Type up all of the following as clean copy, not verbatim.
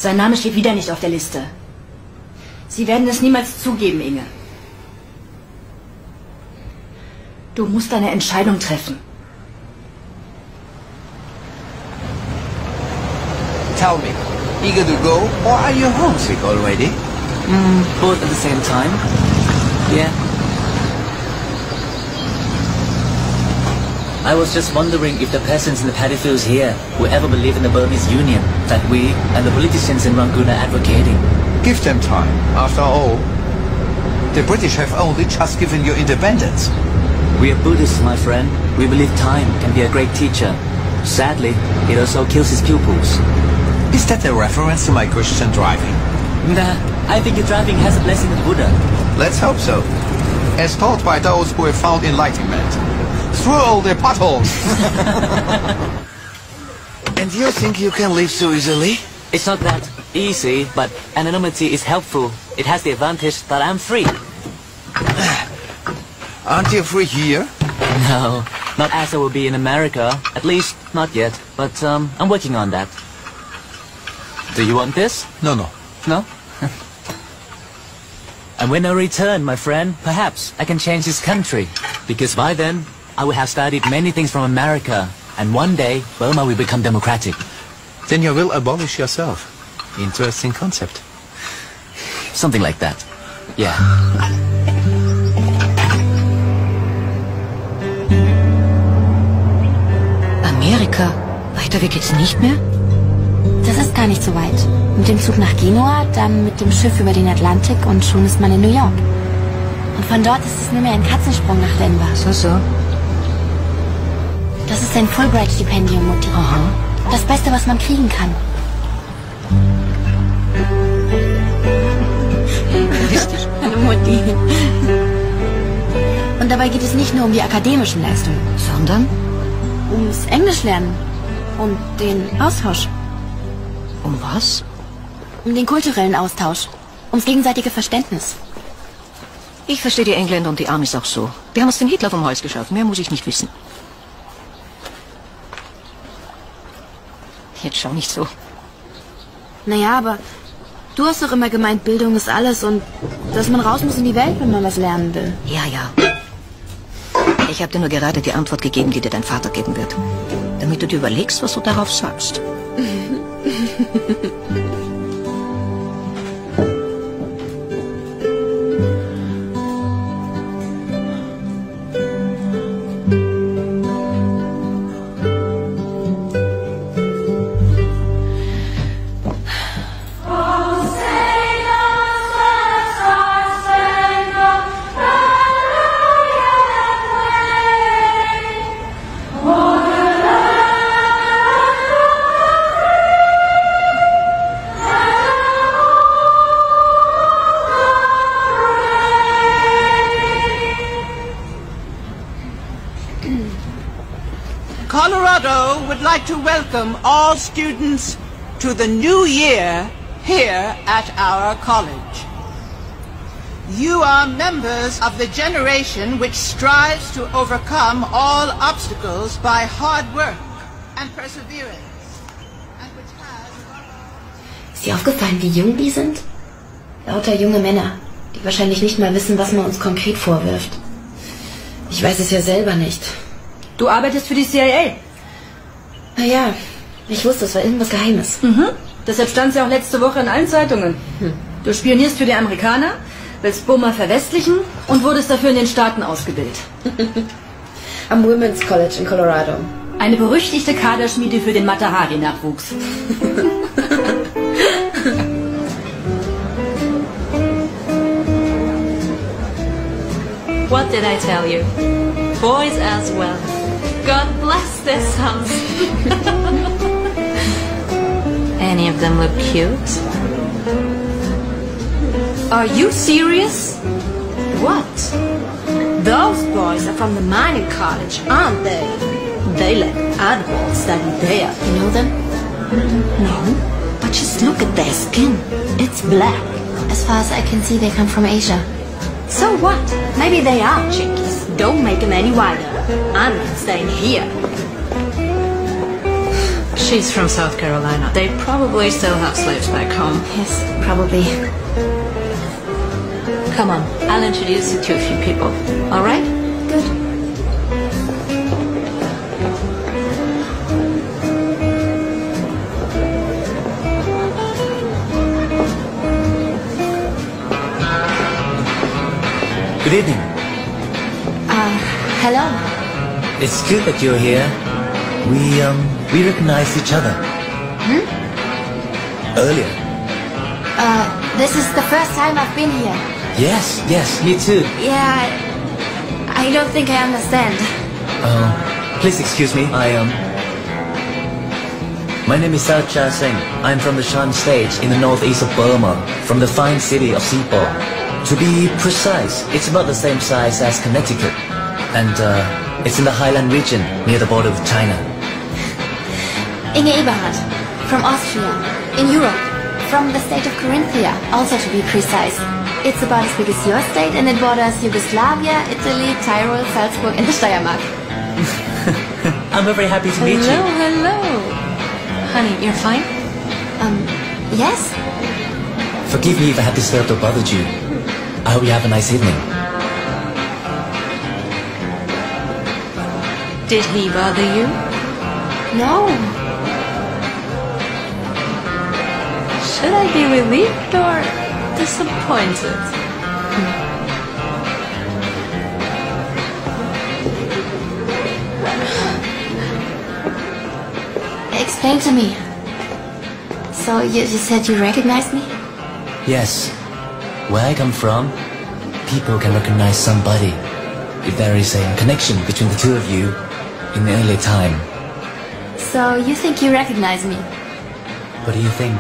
Sein Name steht wieder nicht auf der Liste. Sie werden es niemals zugeben, Inge. Du musst eine Entscheidung treffen. Tell me, eager to go or are you homesick already? Both at the same time. Yeah. I was just wondering if the peasants in the paddy fields here will ever believe in the Burmese Union that we and the politicians in Rangoon are advocating. Give them time. After all, the British have only just given you independence. We are Buddhists, my friend. We believe time can be a great teacher. Sadly, it also kills his pupils. Is that a reference to my Christian driving? Nah, I think your driving has a blessing of Buddha. Let's hope so. As taught by those who have found enlightenment. Through all the potholes. And you think you can live so easily? It's not that easy, but anonymity is helpful. It has the advantage that I'm free. Aren't you free here? No, not as I will be in America. At least, not yet. But I'm working on that. Do you want this? No. No? And when I return, my friend, perhaps I can change this country. Because by then, I will have studied many things from America. And one day, Burma will become democratic. Then you will abolish yourself. Interesting concept. Something like that. Yeah. Amerika? Weiter geht es nicht mehr? Das ist gar nicht so weit. Mit dem Zug nach Genua, dann mit dem Schiff über den Atlantik und schon ist man in New York. Und von dort ist es nur mehr ein Katzensprung nach Denver. So. Das ist ein Fulbright-Stipendium, Mutti. Aha. Das Beste, was man kriegen kann. Richtig. Hallo, Mutti. Und dabei geht es nicht nur um die akademischen Leistungen, Sondern? ums Englischlernen und den Austausch. Um was? Um den kulturellen Austausch. Ums gegenseitige Verständnis. Ich verstehe die Engländer und die Amis auch so. Wir haben uns den Hitler vom Hals geschaut. Mehr muss ich nicht wissen. Jetzt schau nicht so. Naja, aber du hast doch immer gemeint, Bildung ist alles und dass man raus muss in die Welt, wenn man was lernen will. Ja. Ich habe dir nur gerade die Antwort gegeben, die dir dein Vater geben wird. Damit du dir überlegst, was du darauf sagst. Colorado would like to welcome all students to the new year here at our college. You are members of the generation which strives to overcome all obstacles by hard work and perseverance. And which has... Ist dir aufgefallen, wie jung die sind? Lauter junge Männer, die wahrscheinlich nicht mal wissen, was man uns konkret vorwirft. Ich weiß es ja selber nicht. Du arbeitest für die CIA. Naja, ich wusste, es war irgendwas Geheimes. Deshalb stand es ja auch letzte Woche in allen Zeitungen. Du spionierst für die Amerikaner, willst Burma verwestlichen und wurdest dafür in den Staaten ausgebildet. Am Women's College in Colorado. Eine berüchtigte Kaderschmiede für den Mata-Hari-Nachwuchs. What did I tell you? Boys as well. God bless their sons. Any of them look cute? Are you serious? What? Those boys are from the mining college, aren't they? They let adults study there. You know them? No, but just look at their skin. It's black. As far as I can see, they come from Asia. So what? Maybe they are chinkies. Don't make them any wider. I'm not staying here. She's from South Carolina. They probably still have slaves back home. Yes, probably. Come on, I'll introduce you to a few people. All right? Good. Good evening. Hello. It's good that you're here. We recognized each other. Earlier. This is the first time I've been here. Yes, me too. Yeah, I don't think I understand. Please excuse me. My name is Sao Cha Singh. I'm from the Shan State in the northeast of Burma, from the fine city of Sipo. To be precise, it's about the same size as Connecticut. And it's in the highland region near the border with China. Inge Eberhard, from Austria, in Europe, from the state of Carinthia, also to be precise. It's about as big as your state and it borders Yugoslavia, Italy, Tyrol, Salzburg and the Steiermark. I'm very happy to meet you. Hello. Honey, you're fine? Yes? Forgive me if I have disturbed or bothered you. I hope you have a nice evening. Did he bother you? No. Should I be relieved or disappointed? Explain to me. So you said you recognized me? Yes. Where I come from, people can recognize somebody if there is a connection between the two of you in the early time. So you think you recognize me? What do you think?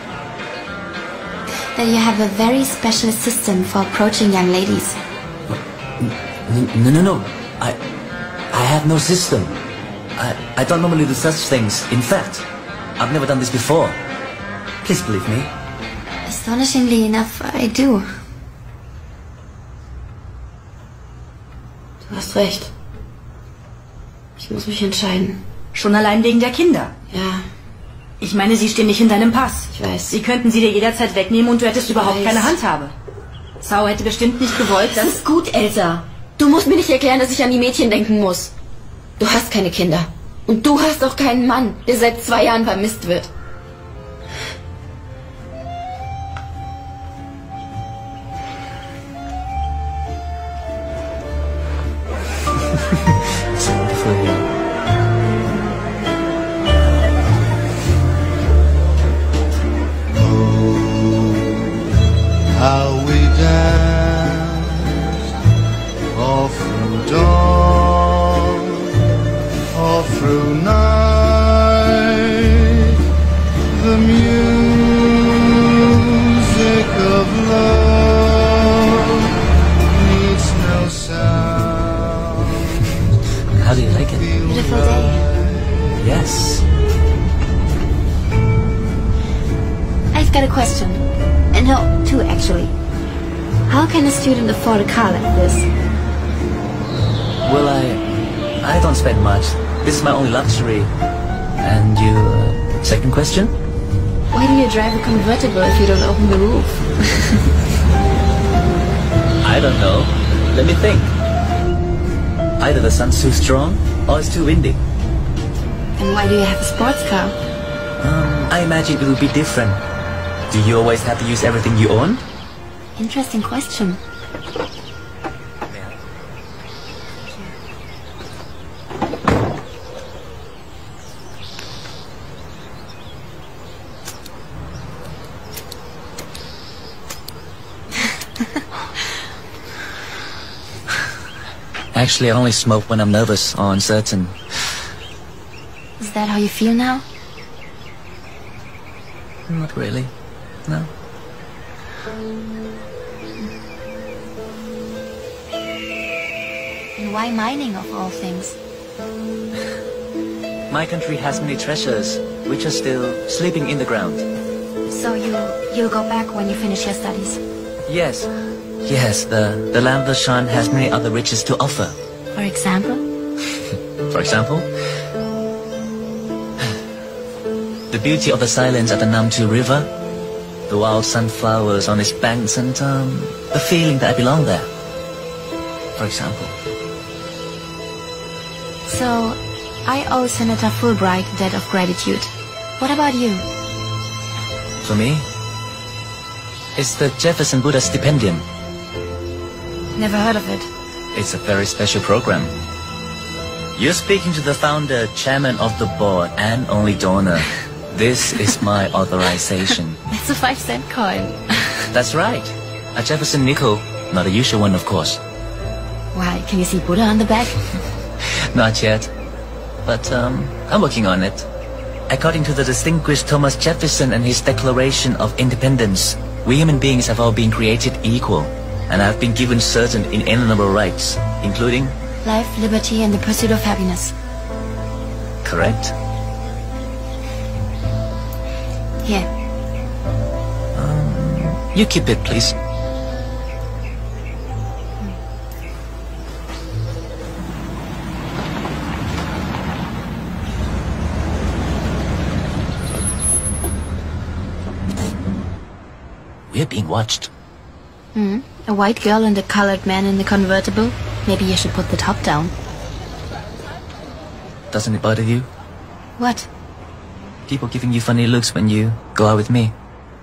That you have a very special system for approaching young ladies. No. I have no system. I don't normally do such things. In fact, I've never done this before. Please believe me. Astonishingly enough, I do. Du hast recht. Ich muss mich entscheiden. Schon allein wegen der Kinder. Ja, Ich meine, sie stehen nicht in deinem Pass. ich weiß. Sie könnten sie dir jederzeit wegnehmen und du hättest überhaupt keine Handhabe. Sao hätte bestimmt nicht gewollt, Das dass... ist gut, Elsa. Du musst mir nicht erklären, dass ich an die Mädchen denken muss. Du hast keine Kinder. Und du hast auch keinen Mann, der seit 2 Jahren vermisst wird. It's wonderful here. How we danced all through dawn, all through night. The music of love needs no sound. How do you like it? Beautiful day. Yes. I've got a question. No, 2 actually. How can a student afford a car like this? Well, I don't spend much. This is my only luxury. And you, second question? Why do you drive a convertible if you don't open the roof? I don't know. Let me think. Either the sun's too strong or it's too windy. And why do you have a sports car? I imagine it would be different. Do you always have to use everything you own? Interesting question. Actually, I only smoke when I'm nervous or uncertain. Is that how you feel now? Not really. No. And why mining of all things? My country has many treasures which are still sleeping in the ground. So you'll go back when you finish your studies? Yes. Yes, the land of the Shan has many other riches to offer. For example? For example? the beauty of the silence at the Namtu River, the wild sunflowers on its banks, and the feeling that I belong there, for example. So, I owe Senator Fulbright a debt of gratitude. What about you? For me, it's the Jefferson Buddha Stipendium. Never heard of it. It's a very special program. You're speaking to the founder, chairman of the board, and only donor. This is my authorization. That's a 5-cent coin. That's right. A Jefferson nickel. Not a usual one, of course. Why, can you see Buddha on the back? Not yet. But I'm working on it. According to the distinguished Thomas Jefferson and his Declaration of Independence, we human beings have all been created equal, and have been given certain inalienable rights, including Life, liberty, and the pursuit of happiness. Correct? Here. You keep it, please. We're being watched. A white girl and a colored man in the convertible. Maybe you should put the top down. Doesn't it bother you? What? People giving you funny looks when you go out with me.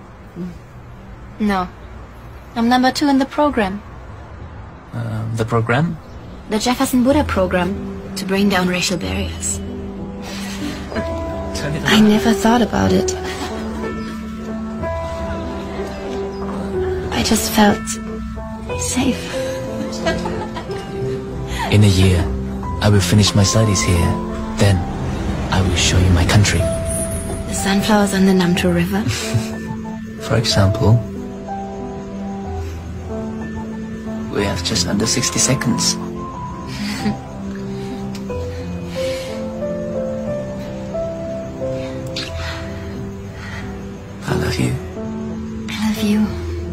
No. I'm number 2 in the program. The program? The Jefferson Buddha program. To bring down racial barriers. Turn it I never thought about it. I just felt safe. In a year, I will finish my studies here. Then, I will show you my country. The sunflowers on the Namtu River. For example, we have just under 60 seconds. I love you. I love you.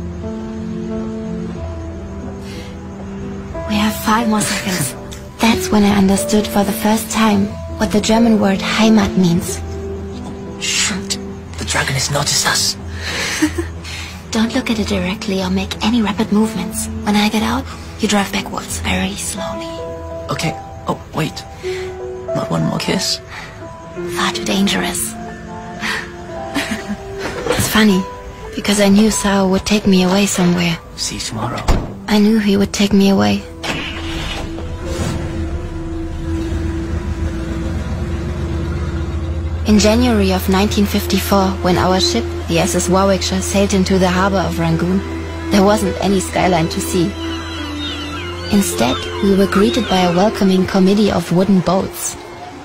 We have 5 more seconds. That's when I understood for the first time what the German word Heimat means. Shoot! The dragon has noticed us. Don't look at it directly or make any rapid movements. When I get out, you drive backwards, very slowly. Okay. Oh, wait. Not one more kiss? Far too dangerous. It's funny, because I knew Sao would take me away somewhere. See you tomorrow. I knew he would take me away. In January of 1954, when our ship, the SS Warwickshire, sailed into the harbor of Rangoon, there wasn't any skyline to see. Instead, we were greeted by a welcoming committee of wooden boats.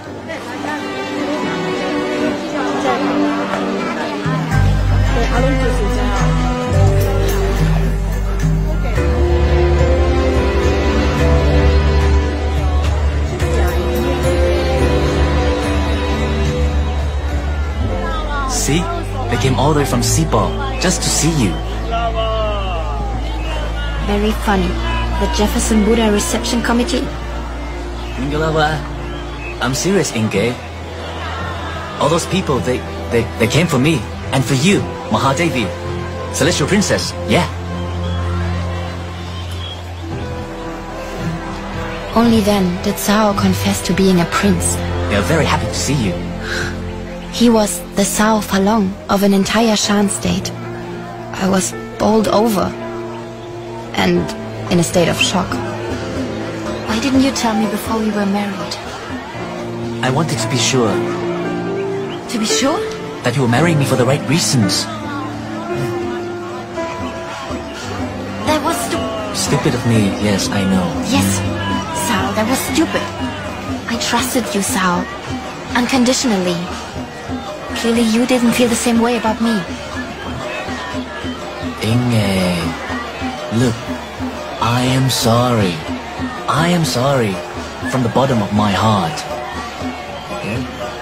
See? They came all the way from Sipo just to see you. Very funny. The Jefferson Buddha Reception Committee? Mingalawa, I'm serious, Inge. All those people, they came for me. And for you, Mahadevi. Celestial Princess, yeah. Only then did Sao confess to being a prince. They're very happy to see you. He was the Sao Falong of an entire Shan state. I was bowled over and in a state of shock. Why didn't you tell me before we were married? I wanted to be sure To be sure? that you were marrying me for the right reasons. That was Stupid of me, yes, I know. Yes, Sao, that was stupid. I trusted you, Sao. Unconditionally. Clearly you didn't feel the same way about me. Inge, look, I am sorry. I am sorry from the bottom of my heart. Yeah?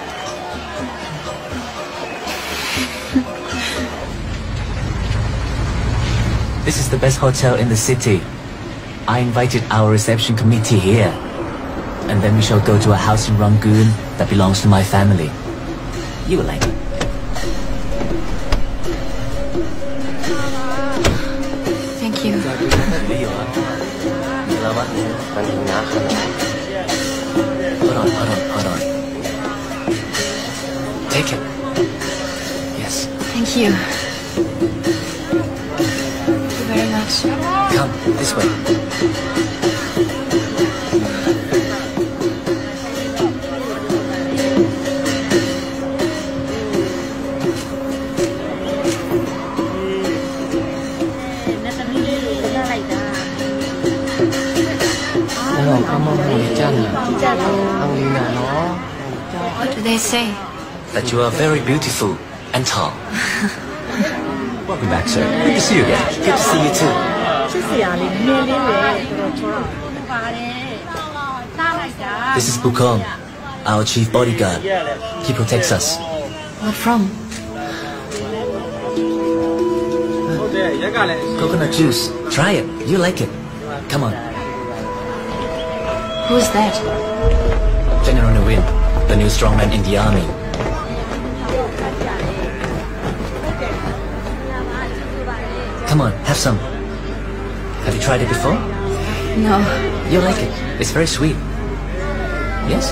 This is the best hotel in the city. I invited our reception committee here. And then we shall go to a house in Rangoon that belongs to my family. You will like it. Thank you. Hold on. Take it. Yes. Thank you. Thank you very much. Come, this way. What do they say? That you are very beautiful and tall. Welcome back, sir. Good to see you again. Good to see you too. This is Bukong, our chief bodyguard. He protects us. What from? Coconut juice. Try it. You like it. Come on. Who's that? General Nguyen, the new strongman in the army. Come on, have some. Have you tried it before? No. You'll like it. It's very sweet. Yes?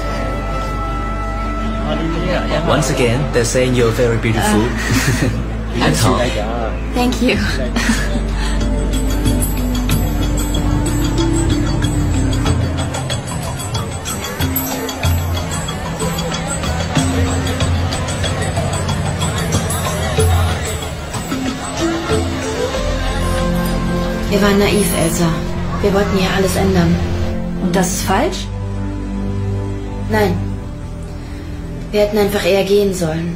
Once again, they're saying you're very beautiful. And tall. Thank you. Wir waren naiv, Elsa. Wir wollten ja alles ändern. Und das ist falsch? Nein. Wir hätten einfach eher gehen sollen.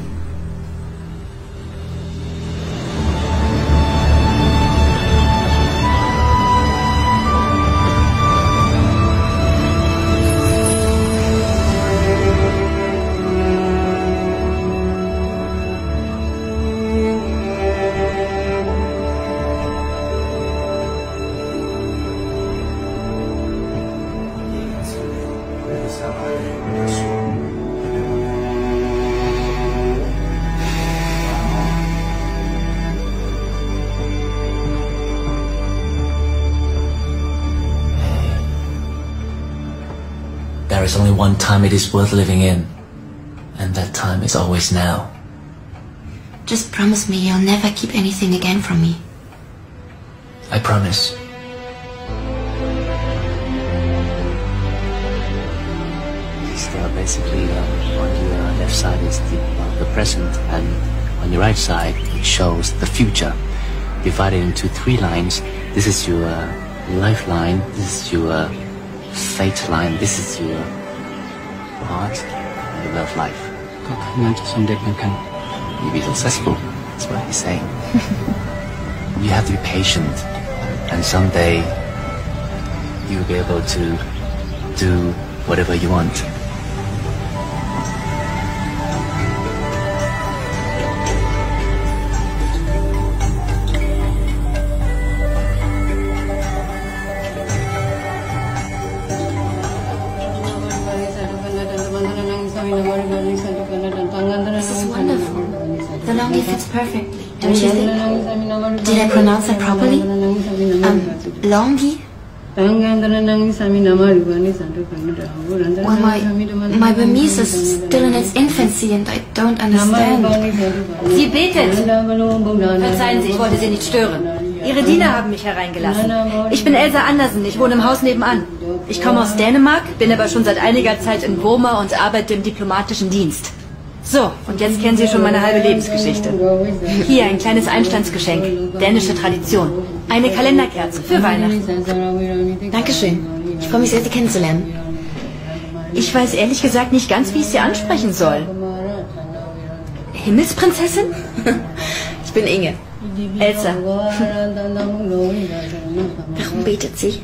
There is only one time it is worth living in, and that time is always now. Just promise me you'll never keep anything again from me. I promise. Basically, on your left side is the present, and on your right side it shows the future. Divided into 3 lines. This is your lifeline. This is your fate line. This is your heart and your love life. You'll be successful. That's what he's saying. You have to be patient, and someday you'll be able to do whatever you want. This is wonderful. The longi fits perfectly, don't you think? Did I pronounce that properly? Longi? Well, my Burmese is still in its infancy and I don't understand. Sie betet. Verzeihen Sie, ich wollte Sie nicht stören. Ihre Diener haben mich hereingelassen. Ich bin Elsa Andersen, ich wohne im Haus nebenan. Ich komme aus Dänemark, bin aber schon seit einiger Zeit in Burma und arbeite im diplomatischen Dienst. So, und jetzt kennen Sie schon meine halbe Lebensgeschichte. Hier ein kleines Einstandsgeschenk, dänische Tradition. Eine Kalenderkerze für Weihnachten. Dankeschön. Ich freue mich sehr, Sie kennenzulernen. Ich weiß ehrlich gesagt nicht ganz, wie ich Sie ansprechen soll. Himmelsprinzessin? Ich bin Inge. Elsa. Warum betet sie?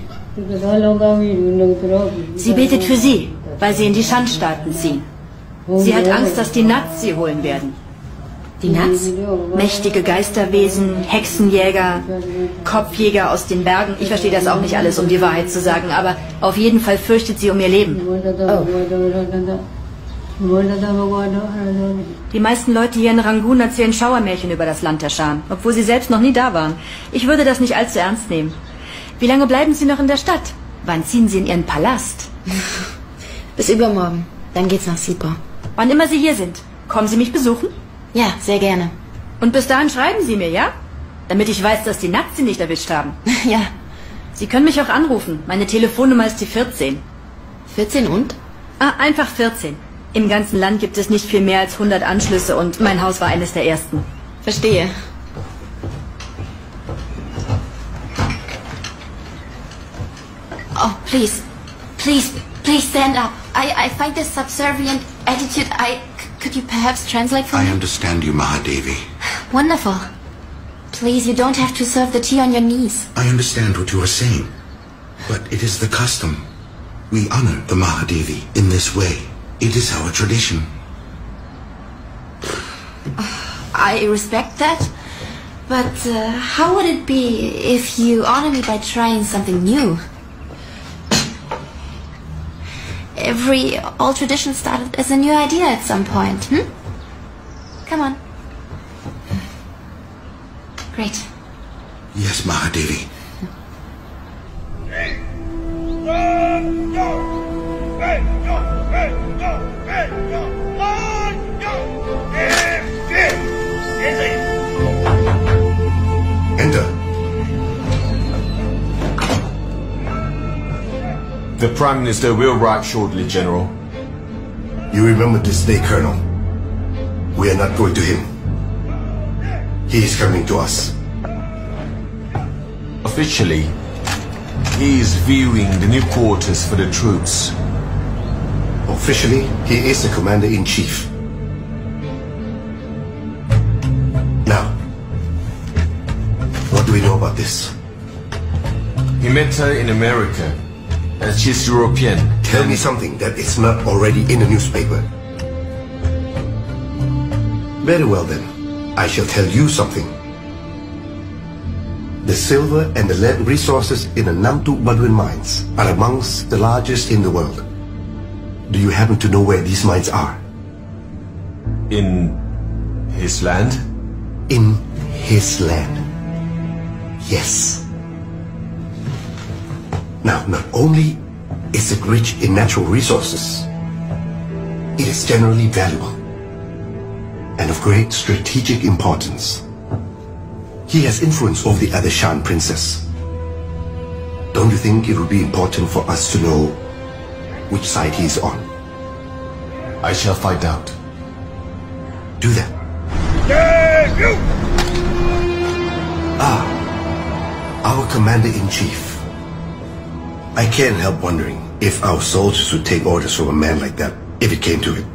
Sie betet für Sie, weil Sie in die Schandstaaten ziehen. Sie hat Angst, dass die Nats Sie holen werden. Die Nats? Mächtige Geisterwesen, Hexenjäger, Kopfjäger aus den Bergen. Ich verstehe das auch nicht alles, um die Wahrheit zu sagen, aber auf jeden Fall fürchtet sie um ihr Leben. Oh. Die meisten Leute hier in Rangoon erzählen Schauermärchen über das Land der Shan, obwohl sie selbst noch nie da waren. Ich würde das nicht allzu ernst nehmen. Wie lange bleiben Sie noch in der Stadt? Wann ziehen Sie in Ihren Palast? Bis übermorgen. Dann geht's nach Sepah. Wann immer Sie hier sind. Kommen Sie mich besuchen? Ja, sehr gerne. Und bis dahin schreiben Sie mir, ja? Damit ich weiß, dass die Nackt Sie nicht erwischt haben. Ja. Sie können mich auch anrufen. Meine Telefonnummer ist die 14. 14 und? Einfach 14. Im ganzen Land gibt es nicht viel mehr als 100 Anschlüsse und mein Haus war eines der ersten. Verstehe. Oh, please. Please stand up. I find this subservient attitude. Could you perhaps translate for me? I understand you, Mahadevi. Wonderful. Please, you don't have to serve the tea on your knees. I understand what you are saying, but it is the custom. We honor the Mahadevi in this way. It is our tradition. I respect that, but how would it be if you honor me by trying something new? All traditions started as a new idea at some point, Come on. Great. Yes, Mahadevi. Enter. The Prime Minister will arrive shortly, General. You remember this day, Colonel. We are not going to him. He is coming to us. Officially, he is viewing the new quarters for the troops. Officially, he is the Commander-in-Chief. Now, what do we know about this? He met her in America, and she's European. Tell me something that is not already in the newspaper. Very well then, I shall tell you something. The silver and the lead resources in the Namtu Badwin mines are amongst the largest in the world. Do you happen to know where these mines are? In his land? In his land. Yes. Now, not only is it rich in natural resources, it is generally valuable and of great strategic importance. He has influence over the other Shan princess. Don't you think it would be important for us to know which side he is on? I shall find out. Do that. Our Commander-in-Chief. I can't help wondering if our soldiers would take orders from a man like that, if it came to it.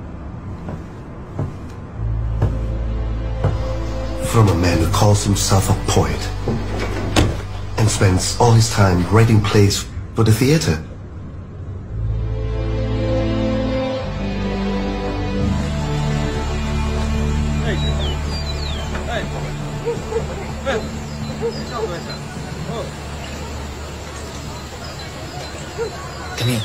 From a man who calls himself a poet and spends all his time writing plays for the theater. Come here.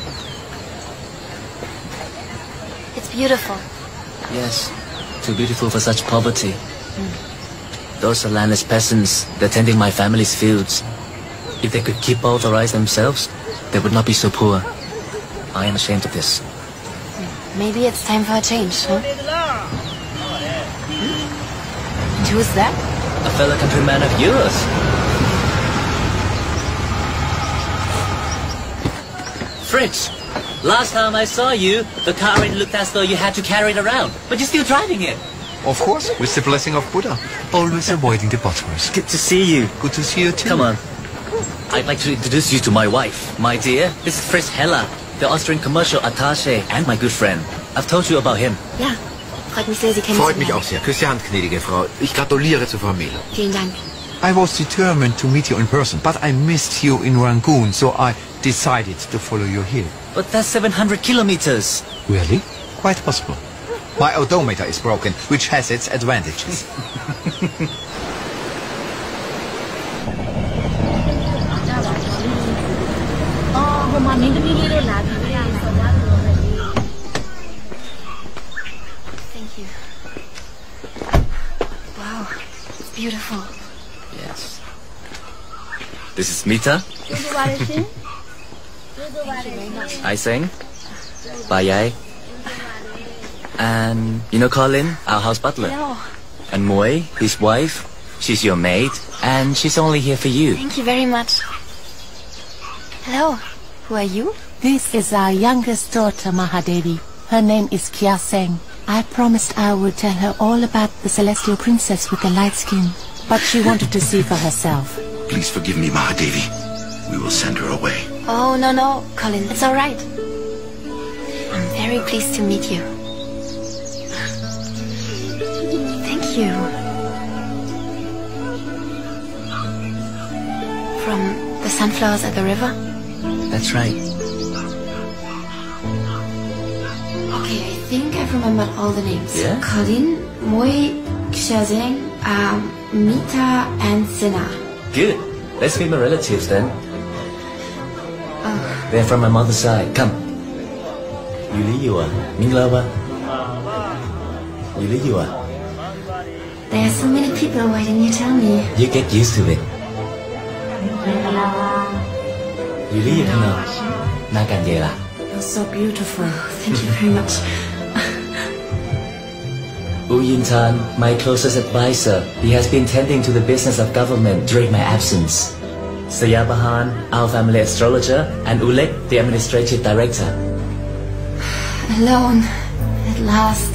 It's beautiful. Yes, too beautiful for such poverty. Those are landless peasants. They're tending my family's fields. If they could keep all the rice themselves, they would not be so poor. I am ashamed of this. Maybe it's time for a change, huh? And who's that? A fellow countryman of yours. Fritz, last time I saw you, the car already looked as though you had to carry it around. But you're still driving it. Of course, with the blessing of Buddha. Always avoiding the Bosphorus. Good to see you. Good to see you too. Come on. I'd like to introduce you to my wife. My dear, this is Fritz Heller, the Austrian commercial attaché and my good friend. I've told you about him. Ja, freut mich sehr, Sie kennen Freut mich auch sehr. Küss die Hand, gnädige Frau. Ich gratuliere zur Familie. Vielen Dank. I was determined to meet you in person, but I missed you in Rangoon, so I decided to follow you here. But that's 700 kilometers. Really? Quite possible. My odometer is broken, which has its advantages. beautiful. Yes. This is Mita. Aiseng. Bayai. And you know Colin, our house butler. Hello. And Moy, his wife. She's your maid, and she's only here for you. Thank you very much. Hello. Who are you? This is our youngest daughter, Mahadevi. Her name is Kya Seng. I promised I would tell her all about the celestial princess with the light skin, but she wanted to see for herself. Please forgive me, Mahadevi. We will send her away. Oh, no, Colin. It's all right. I'm very pleased to meet you. Thank you. From the sunflowers at the river? That's right. Okay, I think I've remembered all the names. Yeah? Colin, Moy, Xiaozeng, Mita, and Sina. Good. Let's meet my relatives then. They're from my mother's side. Come. Yuliyua. Minglawa. Yuliyua. There are so many people. Why didn't you tell me? You get used to it. Yuliyua. Nakanyela. You're so beautiful. Thank you very much. Wu Yintan, my closest advisor. He has been tending to the business of government during my absence. Sayabahan, our family astrologer, and Ulek, the administrative director. Alone, at last.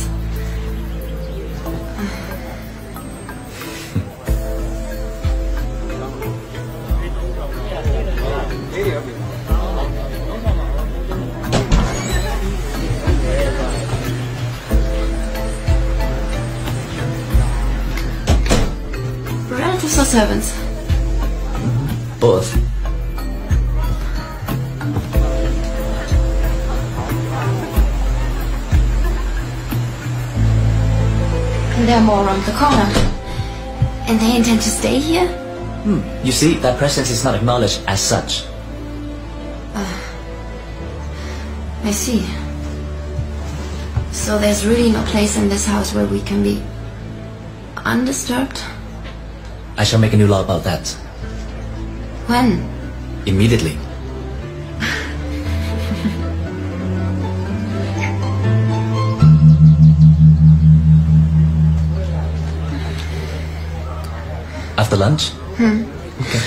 Relatives or servants? Both. And there are more around the corner. And they intend to stay here? You see, that presence is not acknowledged as such. I see. So there's really no place in this house where we can be undisturbed? I shall make a new law about that. When? Immediately. After lunch? Okay.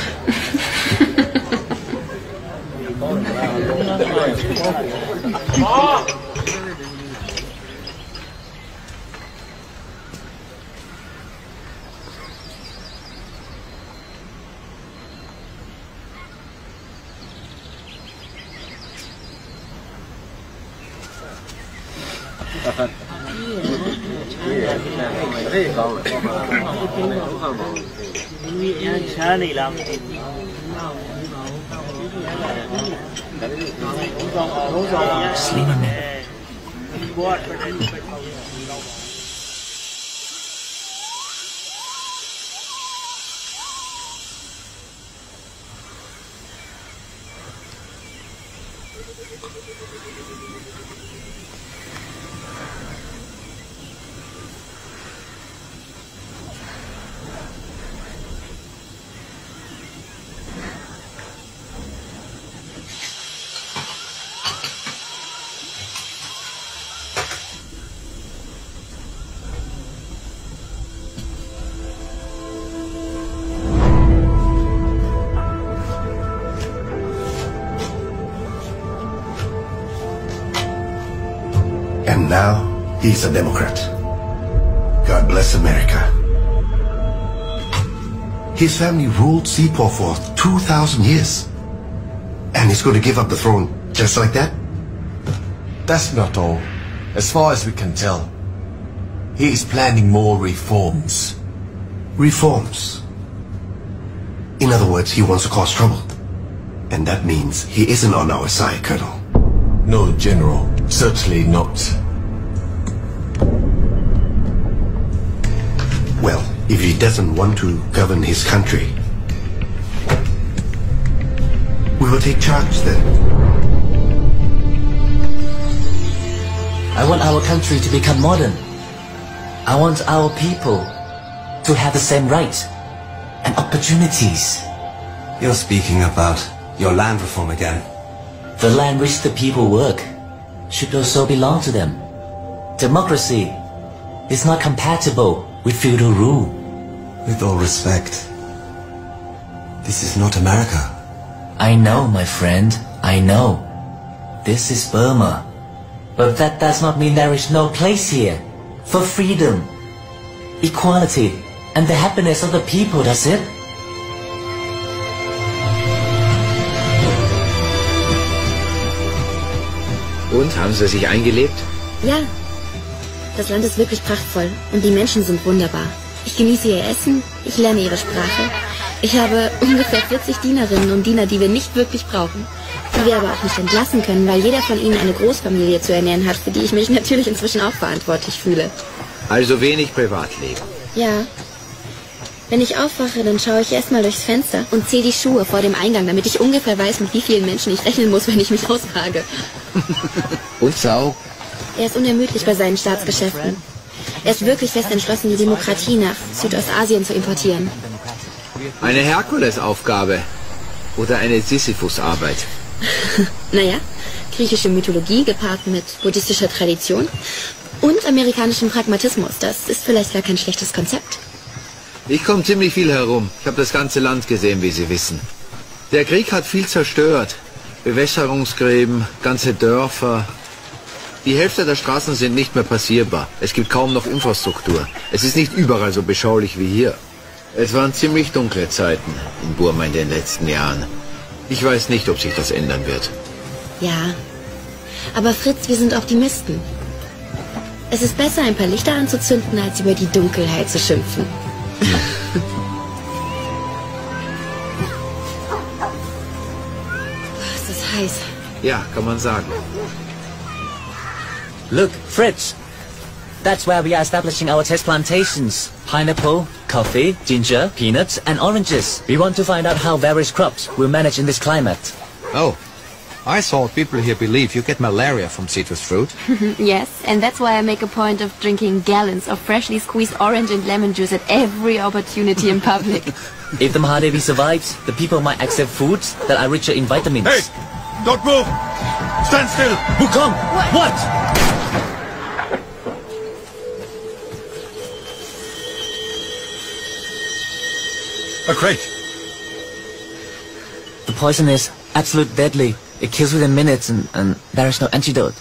And now, he's a Democrat. God bless America. His family ruled Sepal for 2,000 years. And he's going to give up the throne just like that? That's not all. As far as we can tell, he is planning more reforms. Reforms? In other words, he wants to cause trouble. And that means he isn't on our side, Colonel. No, General. Certainly not. Well, if he doesn't want to govern his country, we will take charge then. I want our country to become modern. I want our people to have the same rights. and opportunities. You're speaking about your land reform again. The land which the people work should also belong to them. Democracy is not compatible with feudal rule. With all respect, this is not America. I know, my friend, I know. This is Burma. But that does not mean there is no place here for freedom, equality, and the happiness of the people, does it? Und, haben Sie sich eingelebt? Ja. Das Land ist wirklich prachtvoll und die Menschen sind wunderbar. Ich genieße ihr Essen, ich lerne ihre Sprache. Ich habe ungefähr 40 Dienerinnen und Diener, die wir nicht wirklich brauchen. Die wir aber auch nicht entlassen können, weil jeder von ihnen eine Großfamilie zu ernähren hat, für die ich mich natürlich inzwischen auch verantwortlich fühle. Also wenig Privatleben. Ja. Wenn ich aufwache, dann schaue ich erstmal durchs Fenster und zähle die Schuhe vor dem Eingang, damit ich ungefähr weiß, mit wie vielen Menschen ich rechnen muss, wenn ich mich ausfrage. Und Sau? Er ist unermüdlich bei seinen Staatsgeschäften. Er ist wirklich fest entschlossen, die Demokratie nach Südostasien zu importieren. Eine Herkulesaufgabe oder eine Sisyphusarbeit? Naja, griechische Mythologie gepaart mit buddhistischer Tradition und amerikanischem Pragmatismus. Das ist vielleicht gar kein schlechtes Konzept. Ich komme ziemlich viel herum. Ich habe das ganze Land gesehen, wie Sie wissen. Der Krieg hat viel zerstört. Bewässerungsgräben, ganze Dörfer. Die Hälfte der Straßen sind nicht mehr passierbar. Es gibt kaum noch Infrastruktur. Es ist nicht überall so beschaulich wie hier. Es waren ziemlich dunkle Zeiten in Burma in den letzten Jahren. Ich weiß nicht, ob sich das ändern wird. Ja, aber Fritz, wir sind Optimisten. Es ist besser, ein paar Lichter anzuzünden, als über die Dunkelheit zu schimpfen. Es ist heiß. Ja, kann man sagen. Look, Fritz. That's where we are establishing our test plantations. Pineapple, coffee, ginger, peanuts, and oranges. We want to find out how various crops will manage in this climate. Oh, I thought people here believe you get malaria from citrus fruit. Yes, and that's why I make a point of drinking gallons of freshly squeezed orange and lemon juice at every opportunity in public. If the Mahadevi survives, the people might accept foods that are richer in vitamins. Hey! Don't move! Stand still! Wukong! What? A crate. The poison is absolute deadly. It kills within minutes and there is no antidote.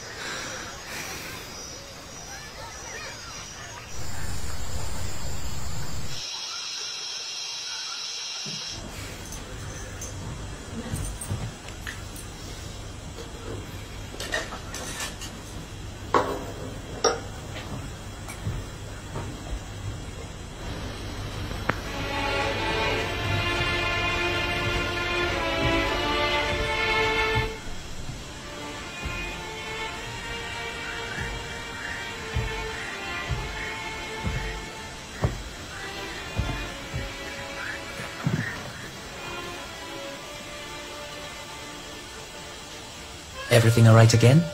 Everything alright again?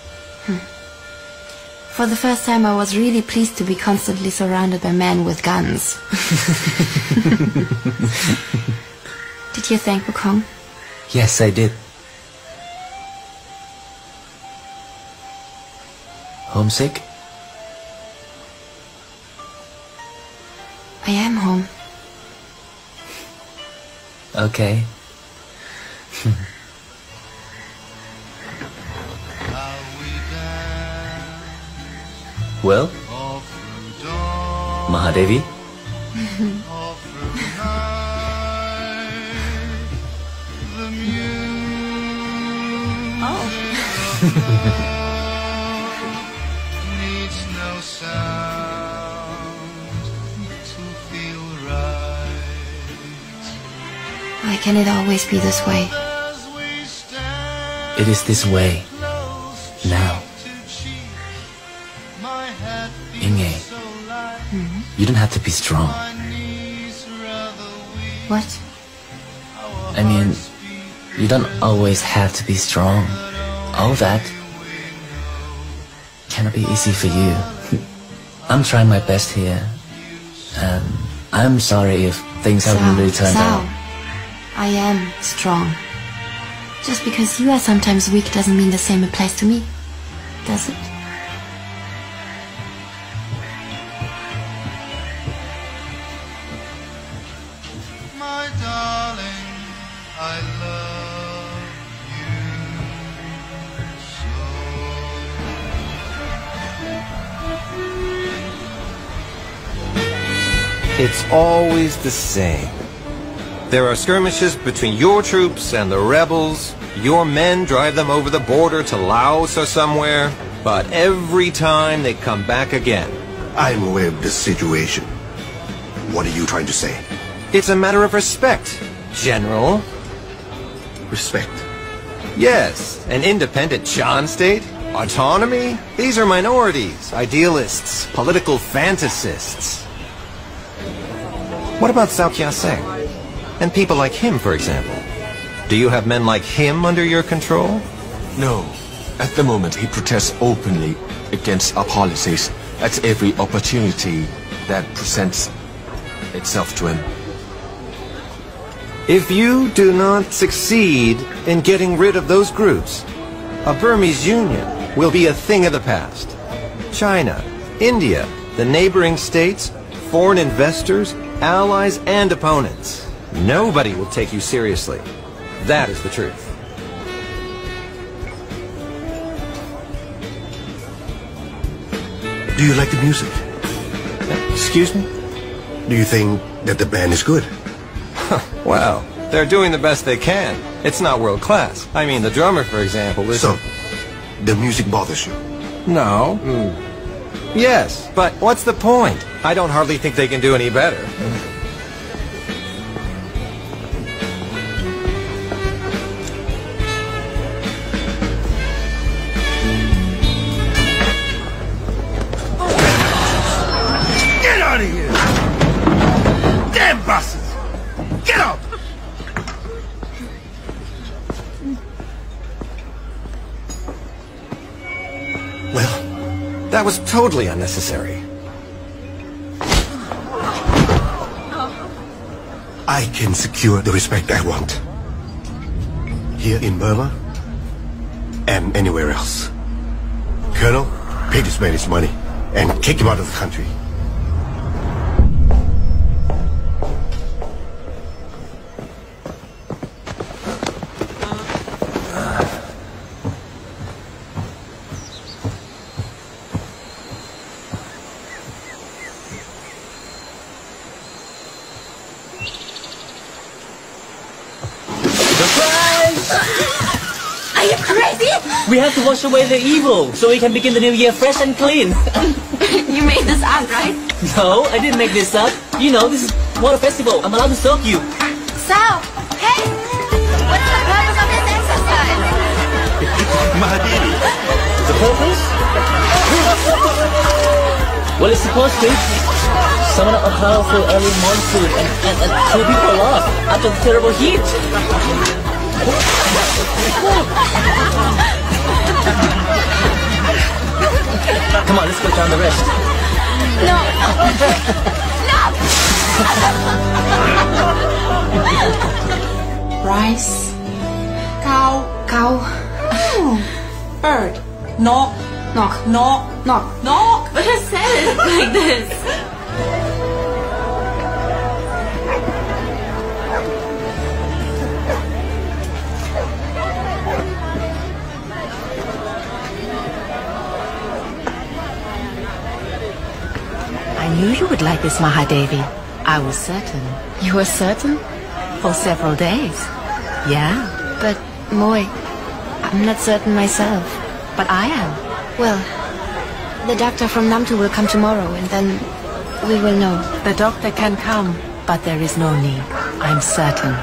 For the first time, I was really pleased to be constantly surrounded by men with guns. Did you thank Wukong? Yes, I did. Homesick? I am home. Okay. Well, Mahadevi? Needs no sound to feel right. Why can it always be this way? It is this way. Now. Inge, you don't have to be strong. What? I mean, you don't always have to be strong. All that cannot be easy for you. I'm trying my best here. And I'm sorry if things haven't really turned out. I am strong. Just because you are sometimes weak doesn't mean the same applies to me, does it? My darling, I love you so. It's always the same. There are skirmishes between your troops and the rebels. Your men drive them over the border to Laos or somewhere. But every time they come back again. I'm aware of this situation. What are you trying to say? It's a matter of respect, General. Respect? Yes, an independent Shan state, autonomy. These are minorities, idealists, political fantasists. What about Cao Kiaseng? And people like him, for example. Do you have men like him under your control? No. At the moment, he protests openly against our policies at every opportunity that presents itself to him. If you do not succeed in getting rid of those groups, a Burmese union will be a thing of the past. China, India, the neighboring states, foreign investors, allies, and opponents. Nobody will take you seriously. That is the truth. Do you like the music? Excuse me? Do you think that the band is good? Well, they're doing the best they can. It's not world class. I mean, the drummer, for example, is... So, the music bothers you? No. Yes, but what's the point? I don't hardly think they can do any better. Get out of here! Damn bastards! Get out! Well, that was totally unnecessary. I can secure the respect I want. Here in Burma and anywhere else. Colonel, pay this man his money and kick him out of the country. Are you crazy? We have to wash away the evil so we can begin the new year fresh and clean. You made this up, right? No, I didn't make this up. You know, this is water festival. I'm allowed to soak you. Sao, hey! What's the purpose of this exercise? Mahadevi. The purpose? Well, it's supposed to summon a powerful early monsoon and cool people off after the terrible heat. Come on, let's go down the rest. No! No! Rice. Cow. Oh. Bird. Knock. Knock. Knock. Knock. Knock. But I said it like this. I knew you would like this, Mahadevi. I was certain. You were certain? For several days. Yeah. But, Moy, I'm not certain myself. But I am. Well, the doctor from Namtu will come tomorrow, and then we will know. The doctor can come, but there is no need. I'm certain.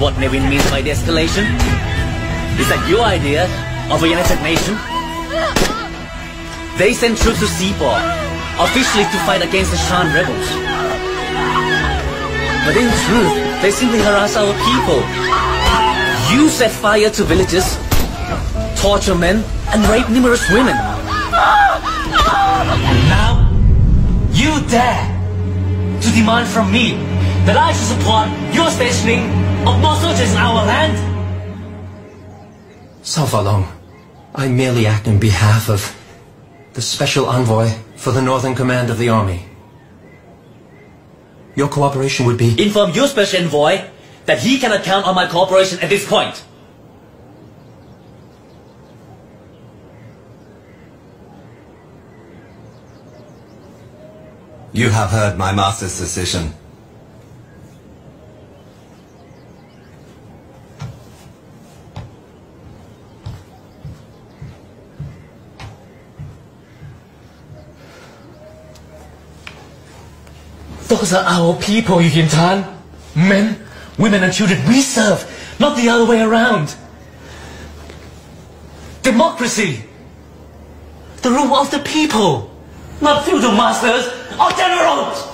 what Nevin means by de-escalation? Is that your idea of a united nation? They sent troops to Seaport, officially to fight against the Shan rebels. But in truth, they simply harass our people. You set fire to villages, torture men, and rape numerous women. And now, you dare to demand from me that I should support your stationing of more soldiers in our land? Cao Falong, I merely act on behalf of the Special Envoy for the Northern Command of the Army. Your cooperation would be... Inform your Special Envoy that he cannot count on my cooperation at this point. You have heard my master's decision. Those are our people, Yu Yintan. Men, women and children we serve, not the other way around. Democracy. The rule of the people, not through the masters or generals.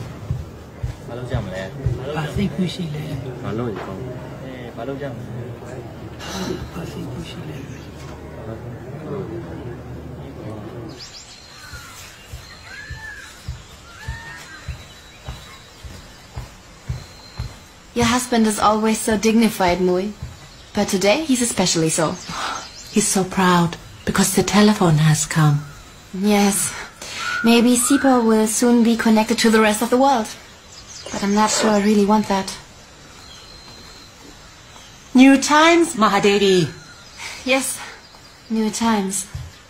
Your husband is always so dignified, Mui. But today, he's especially so. He's so proud, because the telephone has come. Yes. Maybe Sipo will soon be connected to the rest of the world. But I'm not sure I really want that. New times, Mahadevi. Yes, new times.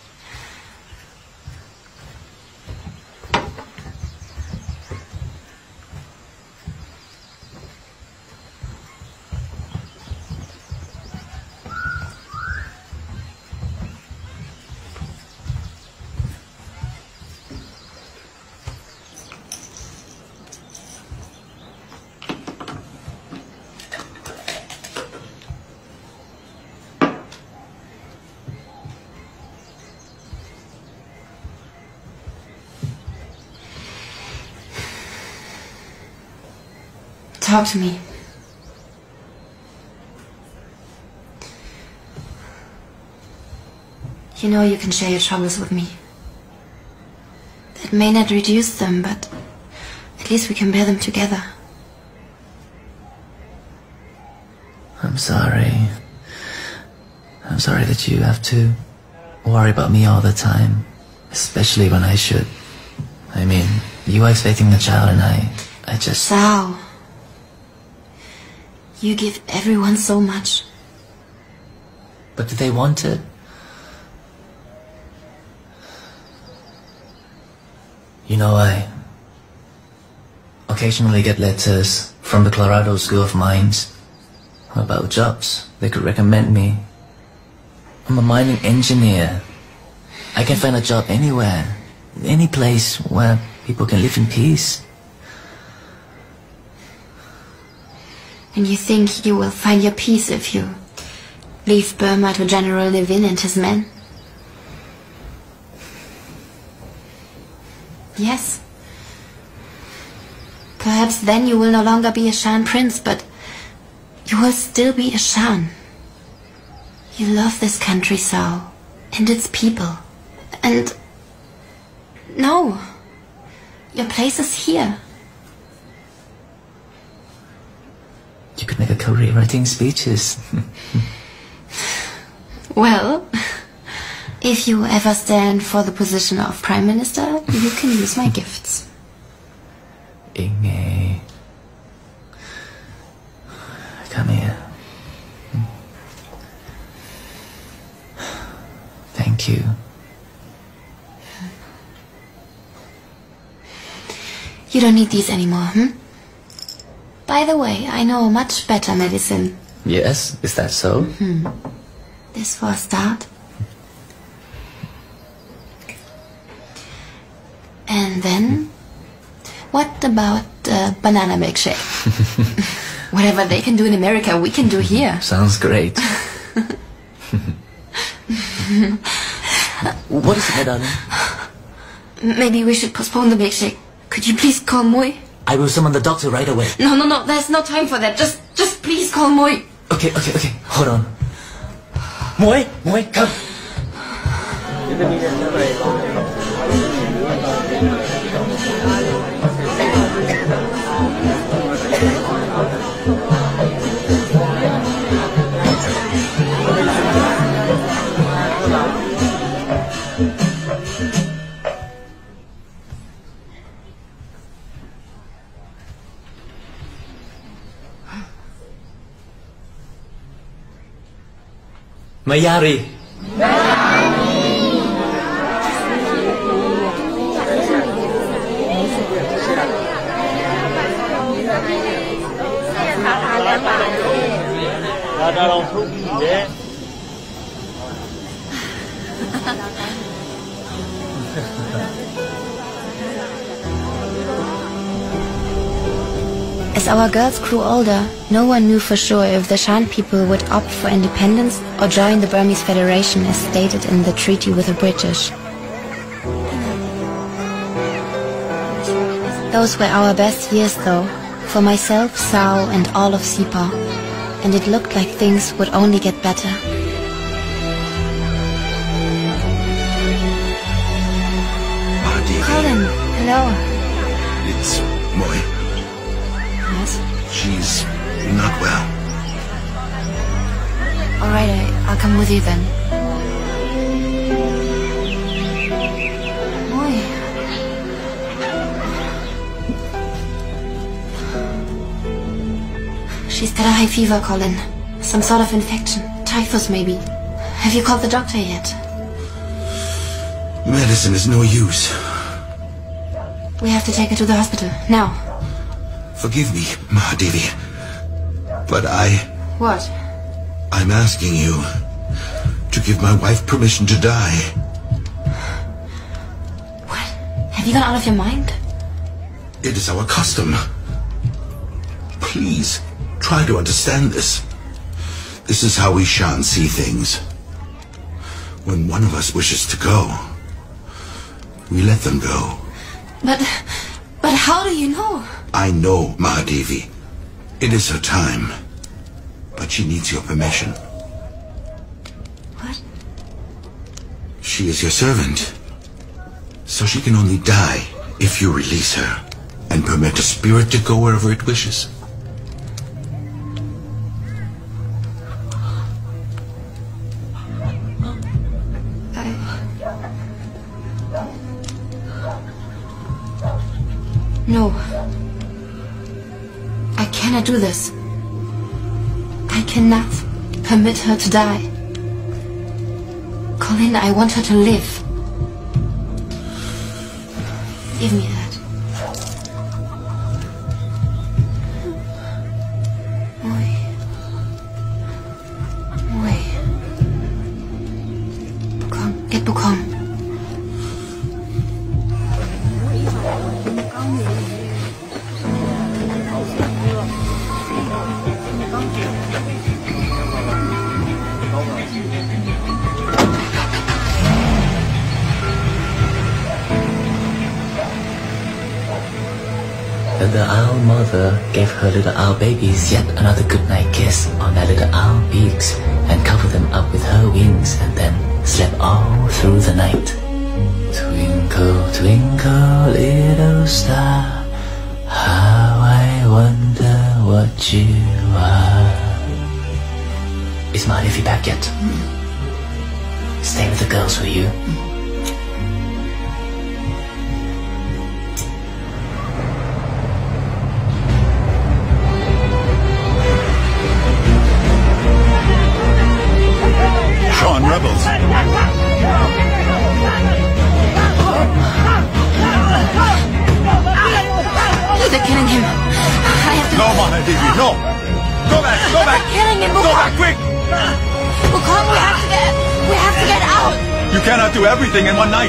Talk to me. You know you can share your troubles with me. That may not reduce them, but at least we can bear them together. I'm sorry. I'm sorry that you have to worry about me all the time, especially when I should. I mean, you are expecting a child and I just... Cao. You give everyone so much. But do they want it? You know, I occasionally get letters from the Colorado School of Mines about jobs they could recommend me. I'm a mining engineer. I can find a job anywhere, any place where people can live in peace. And you think you will find your peace if you leave Burma to General Levin and his men? Yes. Perhaps then you will no longer be a Shan prince, but you will still be a Shan. You love this country, Cao, and its people. And... no. Your place is here. You could make a career writing speeches. Well, if you ever stand for the position of Prime Minister, you can use my gifts. Inge. Come here. Thank you. You don't need these anymore, By the way, I know a much better medicine. Yes, is that so? This for a start. And then, what about banana milkshake? Whatever they can do in America, we can do here. Sounds great. What is it, my darling? Maybe we should postpone the milkshake. Could you please call Moi? I will summon the doctor right away. No, there's no time for that. Just please call Moi. Okay. Hold on. Moi, come. Mayari. As our girls grew older, no one knew for sure if the Shan people would opt for independence or join the Burmese Federation as stated in the treaty with the British. Those were our best years though, for myself, Sao and all of Sipa, and it looked like things would only get better. Colin, hello. It's Moi. Yes? She's not well. Alright, I'll come with you then. Moi. She's got a high fever, Colin. Some sort of infection. Typhus, maybe. Have you called the doctor yet? Medicine is no use. We have to take her to the hospital, now. Forgive me, Mahadevi, but What? I'm asking you to give my wife permission to die. What? Have you gone out of your mind? It is our custom. Please, try to understand this. This is how we Shan see things. When one of us wishes to go, we let them go. But how do you know? I know, Mahadevi. It is her time. But she needs your permission. What? She is your servant. So she can only die if you release her and permit a spirit to go wherever it wishes. No. I cannot do this. I cannot permit her to die. Colin, I want her to live. Give me that. Moi. Bukong, get Bukong. Then the owl mother gave her little owl babies yet another goodnight kiss on their little owl beaks and covered them up with her wings and then slept all through the night. Twinkle, twinkle, little star, how I wonder what you are. Is Mahadevi back yet? Stay with the girls, will you? Shan rebels. They're killing him. I have to... No, Mahadevi, no! Go back, go back! They're killing him, Go back, quick! Bukong, we have to get out! You cannot do everything in one night.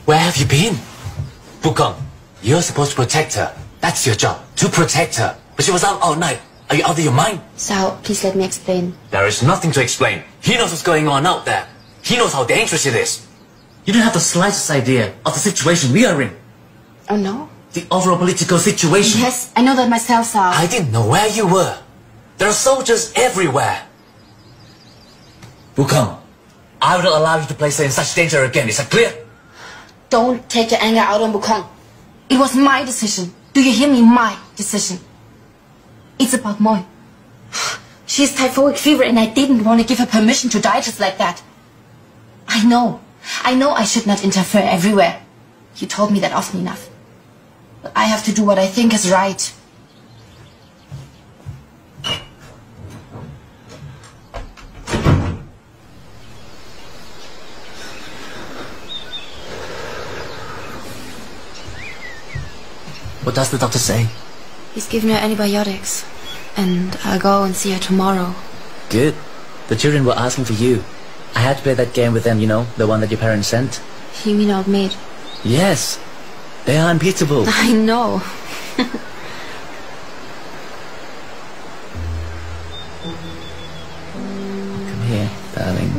Where have you been? Bukong, you're supposed to protect her. That's your job, to protect her. But she was out all night. Are you out of your mind? Sao, please let me explain. There is nothing to explain. He knows what's going on out there. He knows how dangerous it is. You don't have the slightest idea of the situation we are in. Oh no? The overall political situation. Yes, I know that myself, Sao. I didn't know where you were. There are soldiers everywhere. Bukong, I will not allow you to place her in such danger again. Is that clear? Don't take your anger out on Bukong. It was my decision. Do you hear me? My decision. It's about Moi. She has typhoid fever and I didn't want to give her permission to die just like that. I know I should not interfere everywhere. You told me that often enough. But I have to do what I think is right. What does the doctor say? He's given her antibiotics. And I'll go and see her tomorrow. Good. The children were asking for you. I had to play that game with them, you know, the one that your parents sent. You mean old maid? Yes. They are unbeatable. I know. Come here, darling.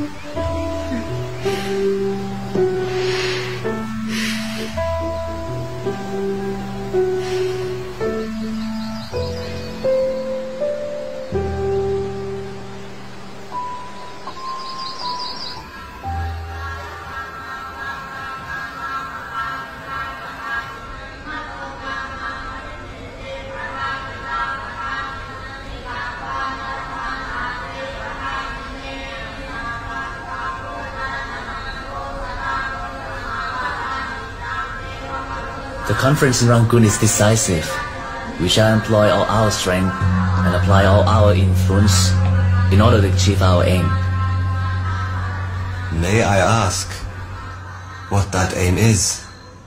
The conference in Rangoon is decisive. We shall employ all our strength and apply all our influence in order to achieve our aim. May I ask what that aim is?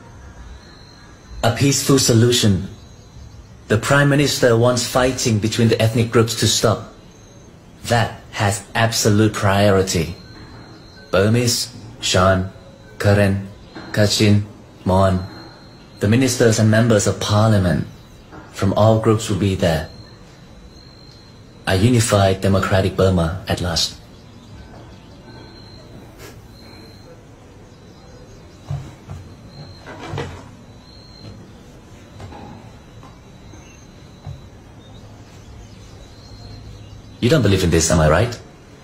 A peaceful solution. The Prime Minister wants fighting between the ethnic groups to stop. That has absolute priority. Burmese, Shan, Karen, Kachin, Mon, the ministers and members of parliament from all groups will be there. A unified democratic Burma at last. You don't believe in this, am I right?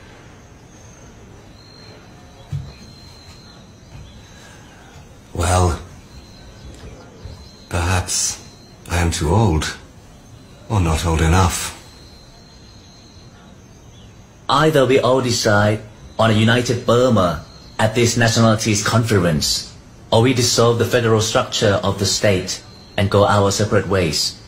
Well, perhaps I am too old, or not old enough. Either we all decide on a united Burma at this nationalities conference, or we dissolve the federal structure of the state and go our separate ways.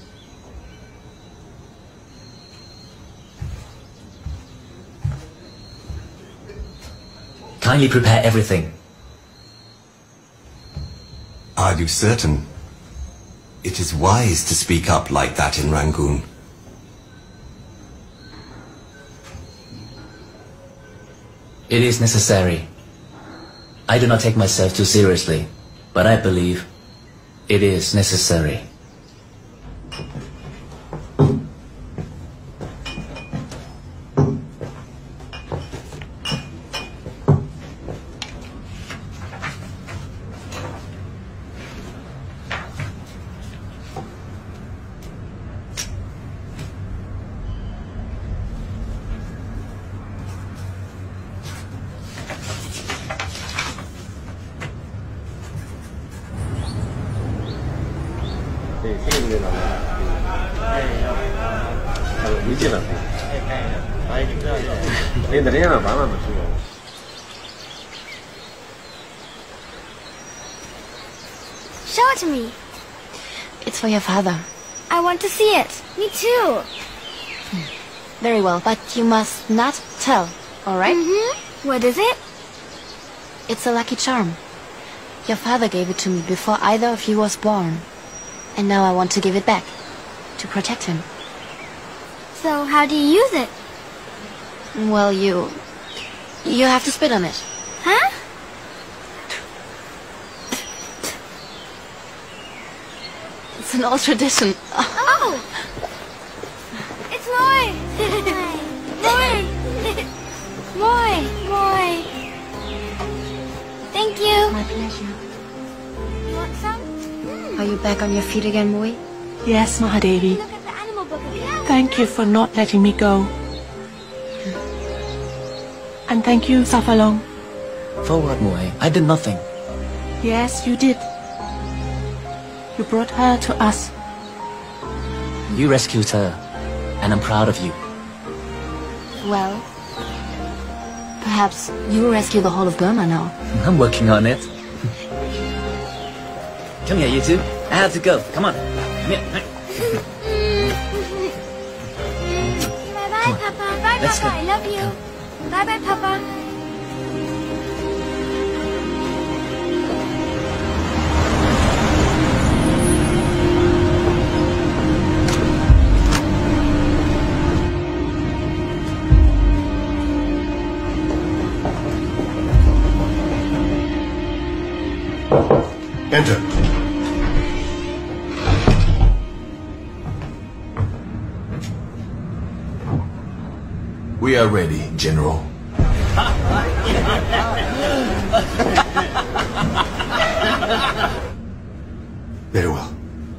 Kindly prepare everything. Are you certain? It is wise to speak up like that in Rangoon. It is necessary. I do not take myself too seriously, but I believe it is necessary. Show it to me. It's for your father. I want to see it. Me too. Very well, but you must not tell, alright? Mm-hmm. What is it? It's a lucky charm. Your father gave it to me before either of you was born. And now I want to give it back. To protect him. So how do you use it? Well, you have to spit on it. Huh? It's an old tradition. Oh! It's Moy! Moy! Moy! Moy! Thank you. My pleasure. You want some? Are you back on your feet again, Moy? Yes, Mahadevi. Look at the animal book again. Thank you for not letting me go. And thank you, Safalong. For what, Moy? I did nothing. Yes, you did. You brought her to us. You rescued her, and I'm proud of you. Well, perhaps you rescue the whole of Burma now. I'm working on it. Come here, you two. I have to go. Come on. Come here. Bye-bye, Papa. Bye, Let's Papa. go. I love you. Bye-bye, Papa. Enter. We are ready, General. Very well.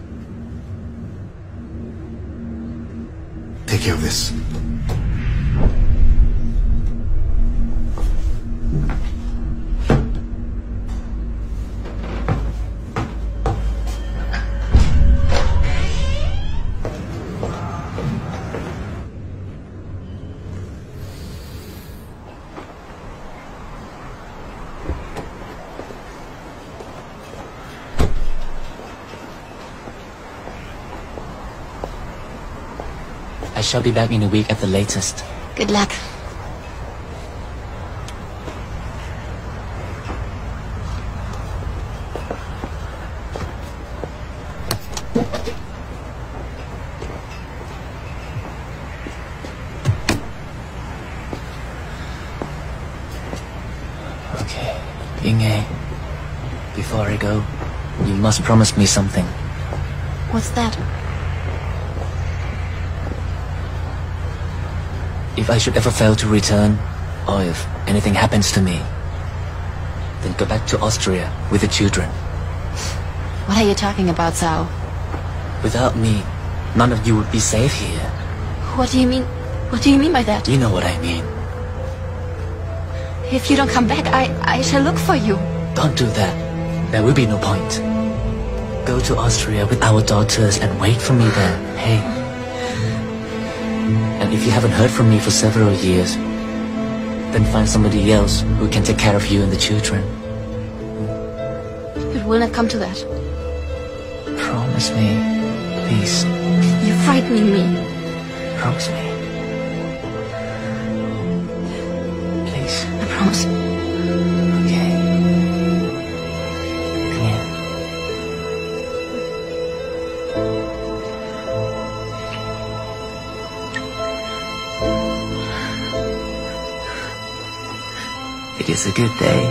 Take care of this. I shall be back in a week at the latest. Good luck. Okay. Inge, before I go, you must promise me something. What's that? If I should ever fail to return, or if anything happens to me, then go back to Austria with the children. What are you talking about, Sao? Without me, none of you would be safe here. What do you mean? What do you mean by that? You know what I mean. If you don't come back, I shall look for you. Don't do that. There will be no point. Go to Austria with our daughters and wait for me there, hey? And if you haven't heard from me for several years, then find somebody else who can take care of you and the children. It will not come to that. Promise me, please. You're frightening me. Promise me. Please. I promise. Okay. Come here. It is a good day.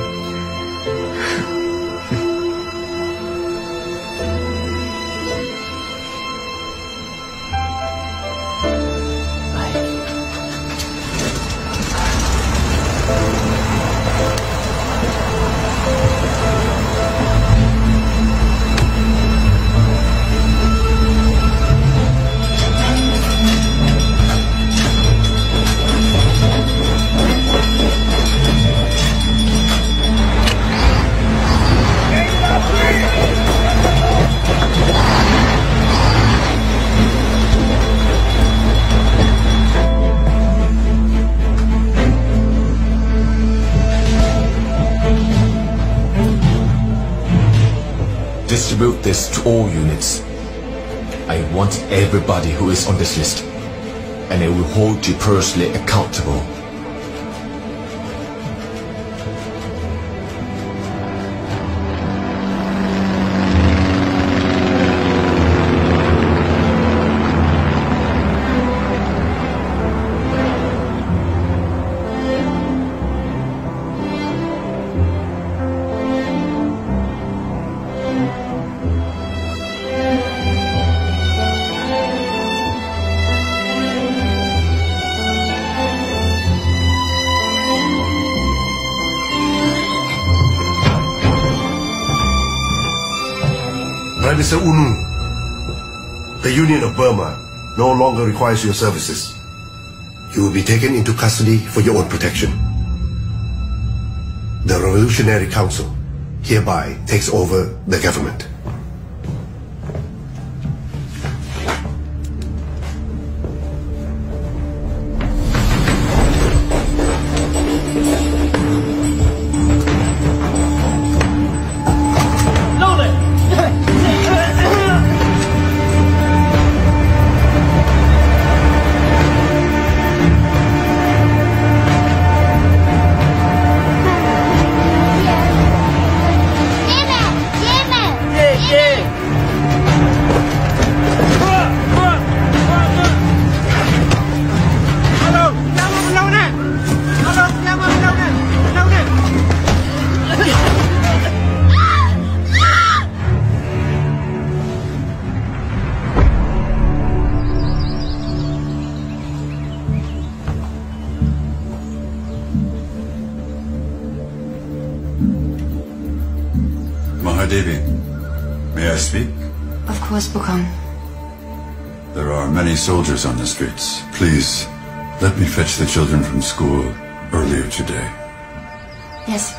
Distribute this to all units. I want everybody who is on this list, and I will hold you personally accountable. Prime Minister Unu, the Union of Burma no longer requires your services. You will be taken into custody for your own protection. The Revolutionary Council hereby takes over the government. Mahadevi, may I speak? Of course, Bukong. There are many soldiers on the streets. Please, let me fetch the children from school earlier today. Yes.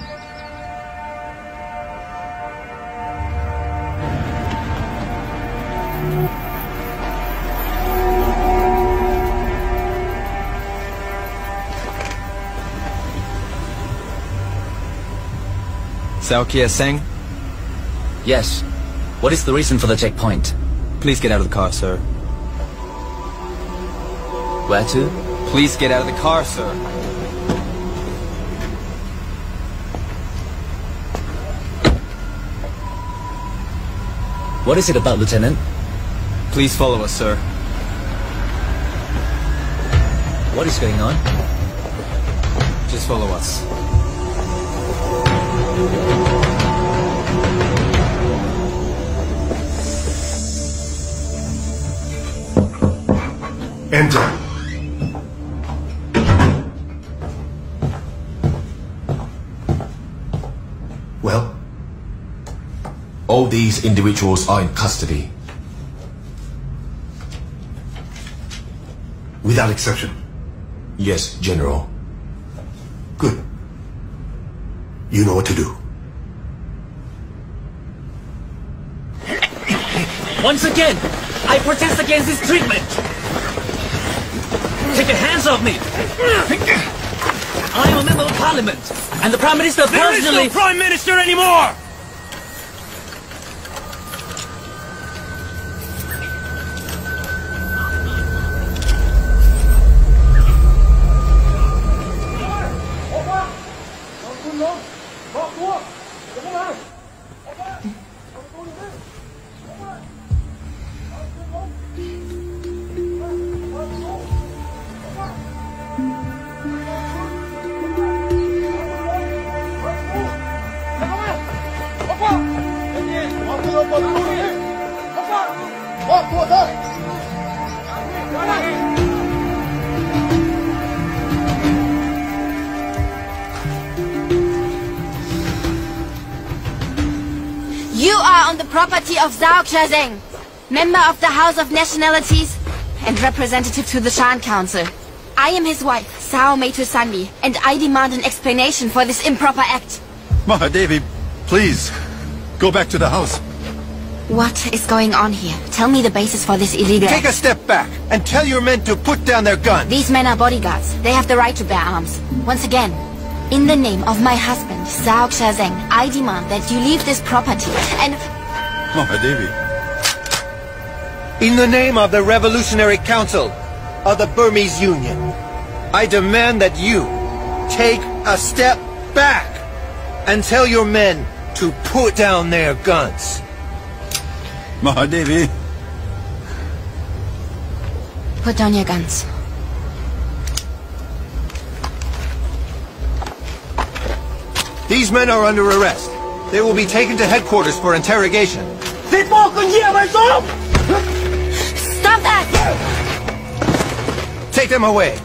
Sao Kia Seng? Yes. What is the reason for the checkpoint? Please get out of the car, sir. Where to? Please get out of the car, sir. What is it about, Lieutenant? Please follow us, sir. What is going on? Just follow us. Enter. Well? All these individuals are in custody. Without exception? Yes, General. Good. You know what to do. Once again, I protest against this treatment! Take your hands off me! I am a member of Parliament, and the Prime Minister personally... There is no Prime Minister anymore! You are on the property of Zhao Qiazeng, member of the House of Nationalities and representative to the Shan Council. I am his wife, Sao Meitusandi, and I demand an explanation for this improper act. Mahadevi, please, go back to the house. What is going on here? Tell me the basis for this illegal Take a act. step back and tell your men to put down their guns. These men are bodyguards. They have the right to bear arms. Once again, in the name of my husband, Zhao Qiazeng, I demand that you leave this property and... Mahadevi. In the name of the Revolutionary Council of the Burmese Union, I demand that you take a step back and tell your men to put down their guns. Mahadevi. Put down your guns. These men are under arrest. They will be taken to headquarters for interrogation. Stop that! Take them away.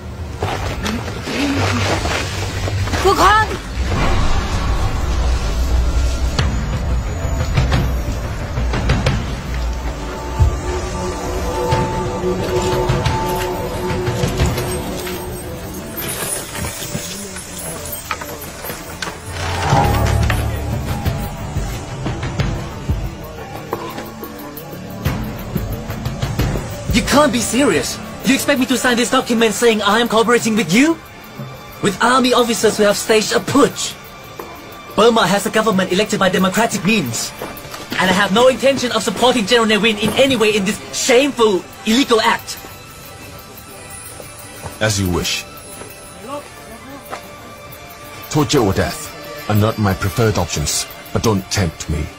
Bukong! can't be serious. You expect me to sign this document saying I am cooperating with you? With army officers who have staged a putsch. Burma has a government elected by democratic means. And I have no intention of supporting General Ne Win in any way in this shameful, illegal act. As you wish. Torture or death are not my preferred options, but don't tempt me.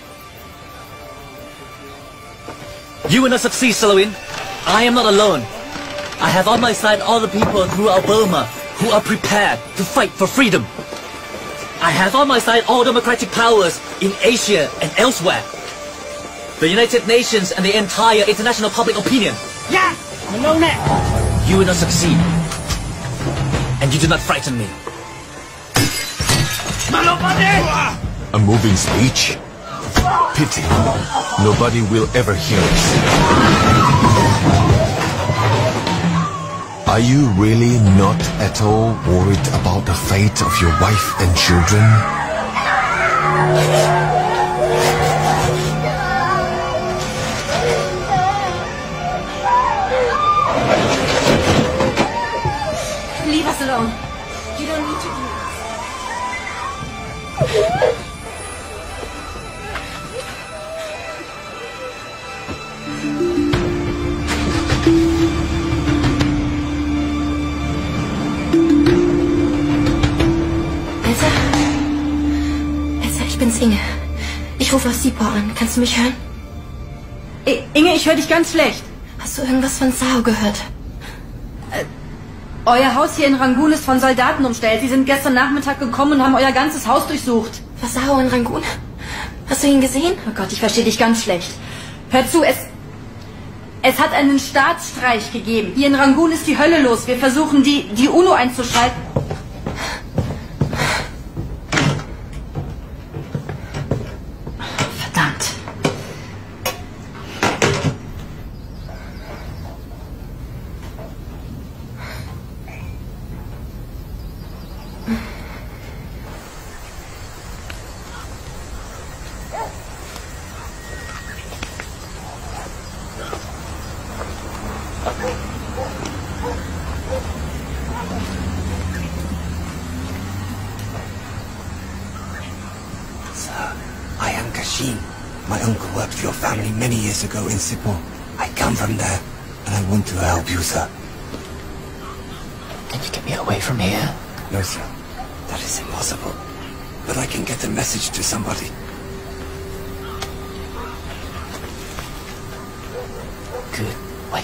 You will not succeed, Selwyn. I am not alone. I have on my side all the people throughout Burma who are prepared to fight for freedom. I have on my side all democratic powers in Asia and elsewhere. The United Nations and the entire international public opinion. Yeah, alone there. You will not succeed. And you do not frighten me. A moving speech? Pity. Nobody will ever hear it. Are you really not at all worried about the fate of your wife and children? Leave us alone. You don't need to do this. Ich bin's, Inge. Ich rufe aus Sipor an. Kannst du mich hören? Inge, ich höre dich ganz schlecht. Hast du irgendwas von Sao gehört? Euer Haus hier in Rangoon ist von Soldaten umstellt. Sie sind gestern Nachmittag gekommen und haben euer ganzes Haus durchsucht. Was, Sao in Rangoon? Hast du ihn gesehen? Oh Gott, ich verstehe dich ganz schlecht. Hör zu, es hat einen Staatsstreich gegeben. Hier in Rangoon ist die Hölle los. Wir versuchen, die UNO einzuschalten. Verdammt. I am Kashin. My uncle worked for your family many years ago in Sipor. I come from there, and I want to help you, sir. Can you get me away from here? No, sir. That is impossible. But I can get a message to somebody. Good. Wait.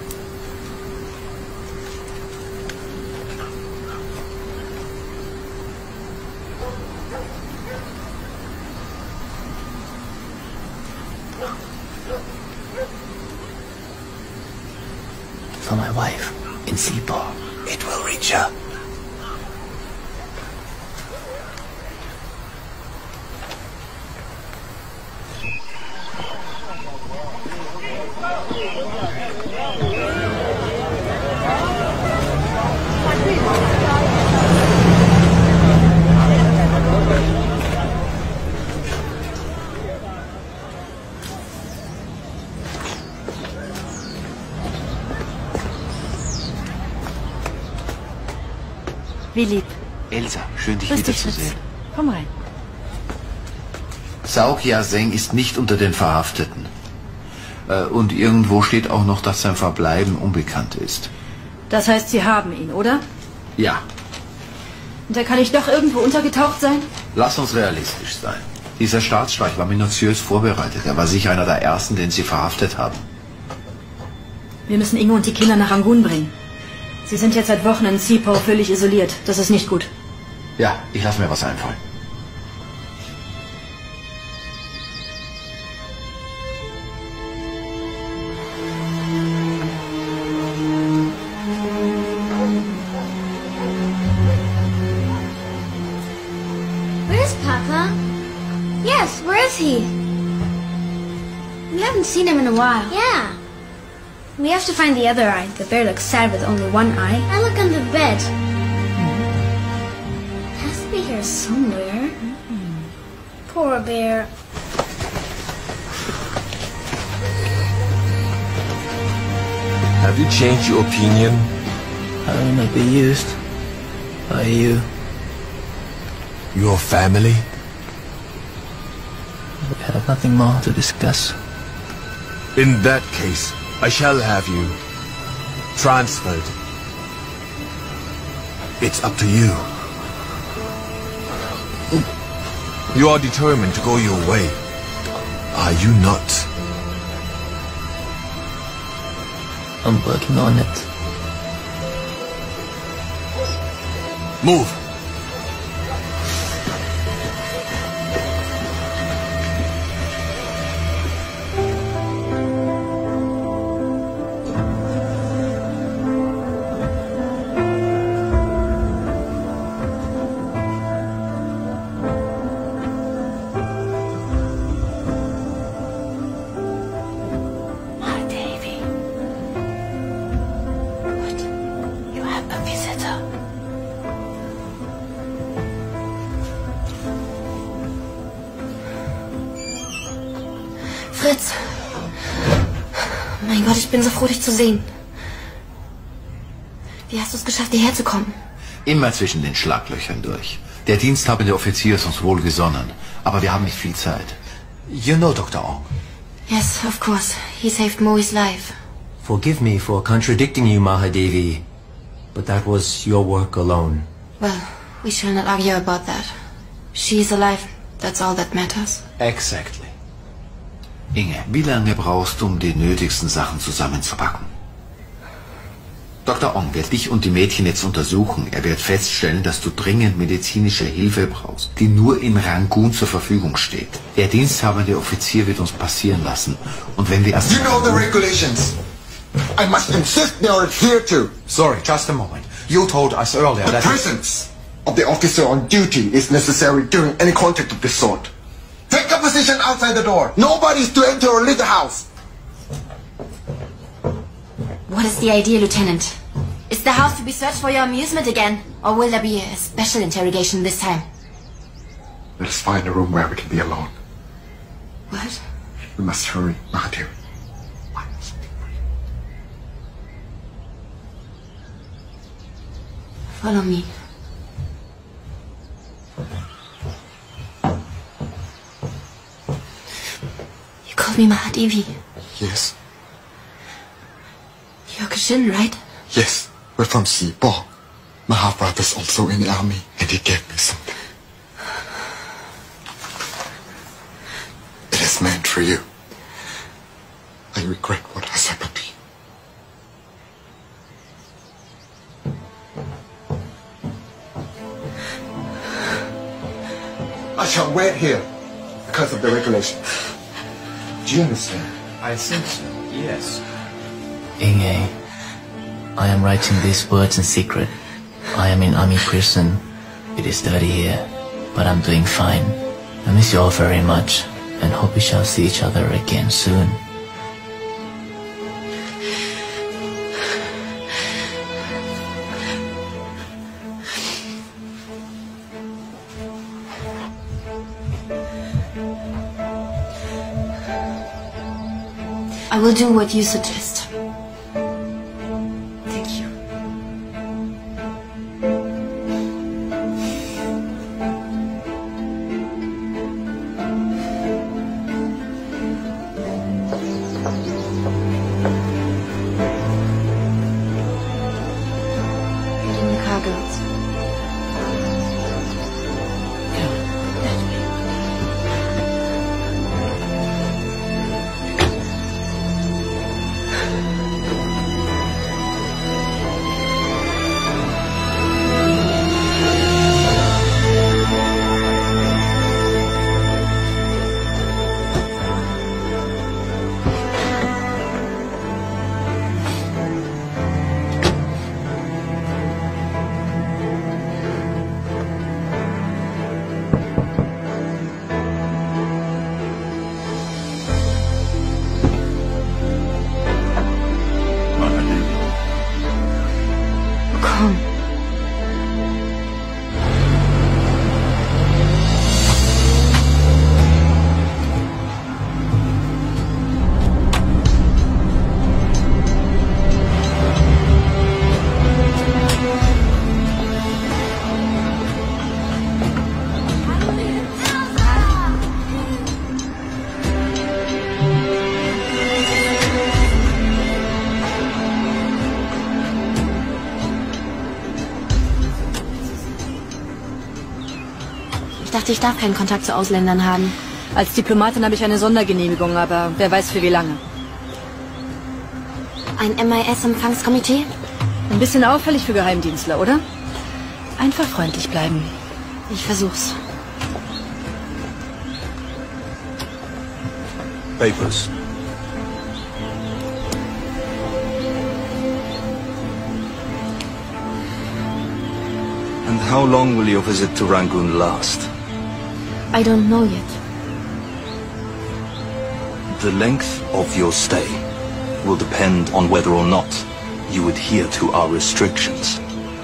For my wife in Sipor. It will reach her. Wie lieb. Elsa, schön dich Grüß dich, wiederzusehen. Schatz. Komm rein. Sao Kya-seng ist nicht unter den Verhafteten. Und irgendwo steht auch noch, dass sein Verbleiben unbekannt ist. Das heißt, Sie haben ihn, oder? Ja, Und da kann ich doch irgendwo untergetaucht sein? lass uns realistisch sein. Dieser Staatsstreich war minutiös vorbereitet. Er war sicher einer der ersten, den sie verhaftet haben. Wir müssen Inge und die Kinder nach Rangoon bringen. Sie sind jetzt seit Wochen in Sipor völlig isoliert. Das ist nicht gut. Ja, ich lasse mir was einfallen. Where's Papa? Yes, where is he? We haven't seen him in a while. Yeah. We have to find the other eye. The bear looks sad with only one eye. I look under the bed. It has to be here somewhere. Poor bear. Have you changed your opinion? I will not be used by you. Your family? We have nothing more to discuss. In that case, I shall have you transferred. It's up to you. You are determined to go your way, are you not? I'm working on it. Move! Fritz! Mein Gott, ich bin so froh, dich zu sehen. Wie hast du es geschafft, hierher zu kommen? Immer zwischen den Schlaglöchern durch. Der diensthabende Offizier ist uns wohlgesonnen, aber wir haben nicht viel Zeit. You know Dr. Ong? Yes, of course. He saved Moe's life. Forgive me for contradicting you, Mahadevi, but that was your work alone. Well, we shall not argue about that. She is alive. That's all that matters. Exactly. Inge, wie lange brauchst du, um die nötigsten Sachen zusammenzupacken? Dr. Ong wird dich und die Mädchen jetzt untersuchen. Er wird feststellen, dass du dringend medizinische Hilfe brauchst, die nur in Rangoon zur Verfügung steht. Der diensthabende Offizier wird uns passieren lassen. Und wenn wir erst... You know the regulations. I must insist they are adhered to. Sorry, just a moment. You told us earlier The that... presence of the officer on duty is necessary during any contact of this sort. Take a position outside the door. Nobody is to enter or leave the house. What is the idea, Lieutenant? Is the house to be searched for your amusement again? Or will there be a special interrogation this time? Let us find a room where we can be alone. What? We must hurry, Mahadev. Follow me. You called me Mahadevi. Yes. You're Kashin, right? Yes. We're from Sipo. My half-brother's also in the army, and he gave me something. It is meant for you. I regret what has happened. I shall wait here because of the regulation. Do you understand? I think so, yes. Inge, I am writing these words in secret. I am in army prison. It is dirty here, but I'm doing fine. I miss you all very much, and hope we shall see each other again soon. I will do what you suggest. Thank you. Get in the car, girls. dachte, ich darf keinen Kontakt zu Ausländern haben. Als Diplomatin habe ich eine Sondergenehmigung, aber wer weiß für wie lange. Ein MIS-Empfangskomitee? Ein bisschen auffällig für Geheimdienstler, oder? Einfach freundlich bleiben. Ich versuch's. Papers. And how long will your visit to Rangoon last? I don't know yet. The length of your stay will depend on whether or not you adhere to our restrictions.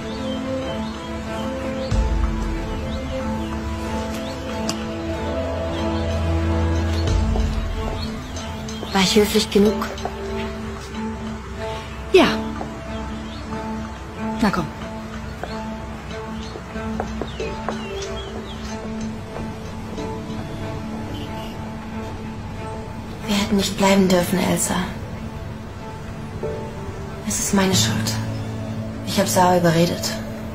War ich höflich genug? Ja. Na komm. Wir hätten nicht bleiben dürfen, Elsa. Es ist meine Schuld. Ich habe Sarah überredet.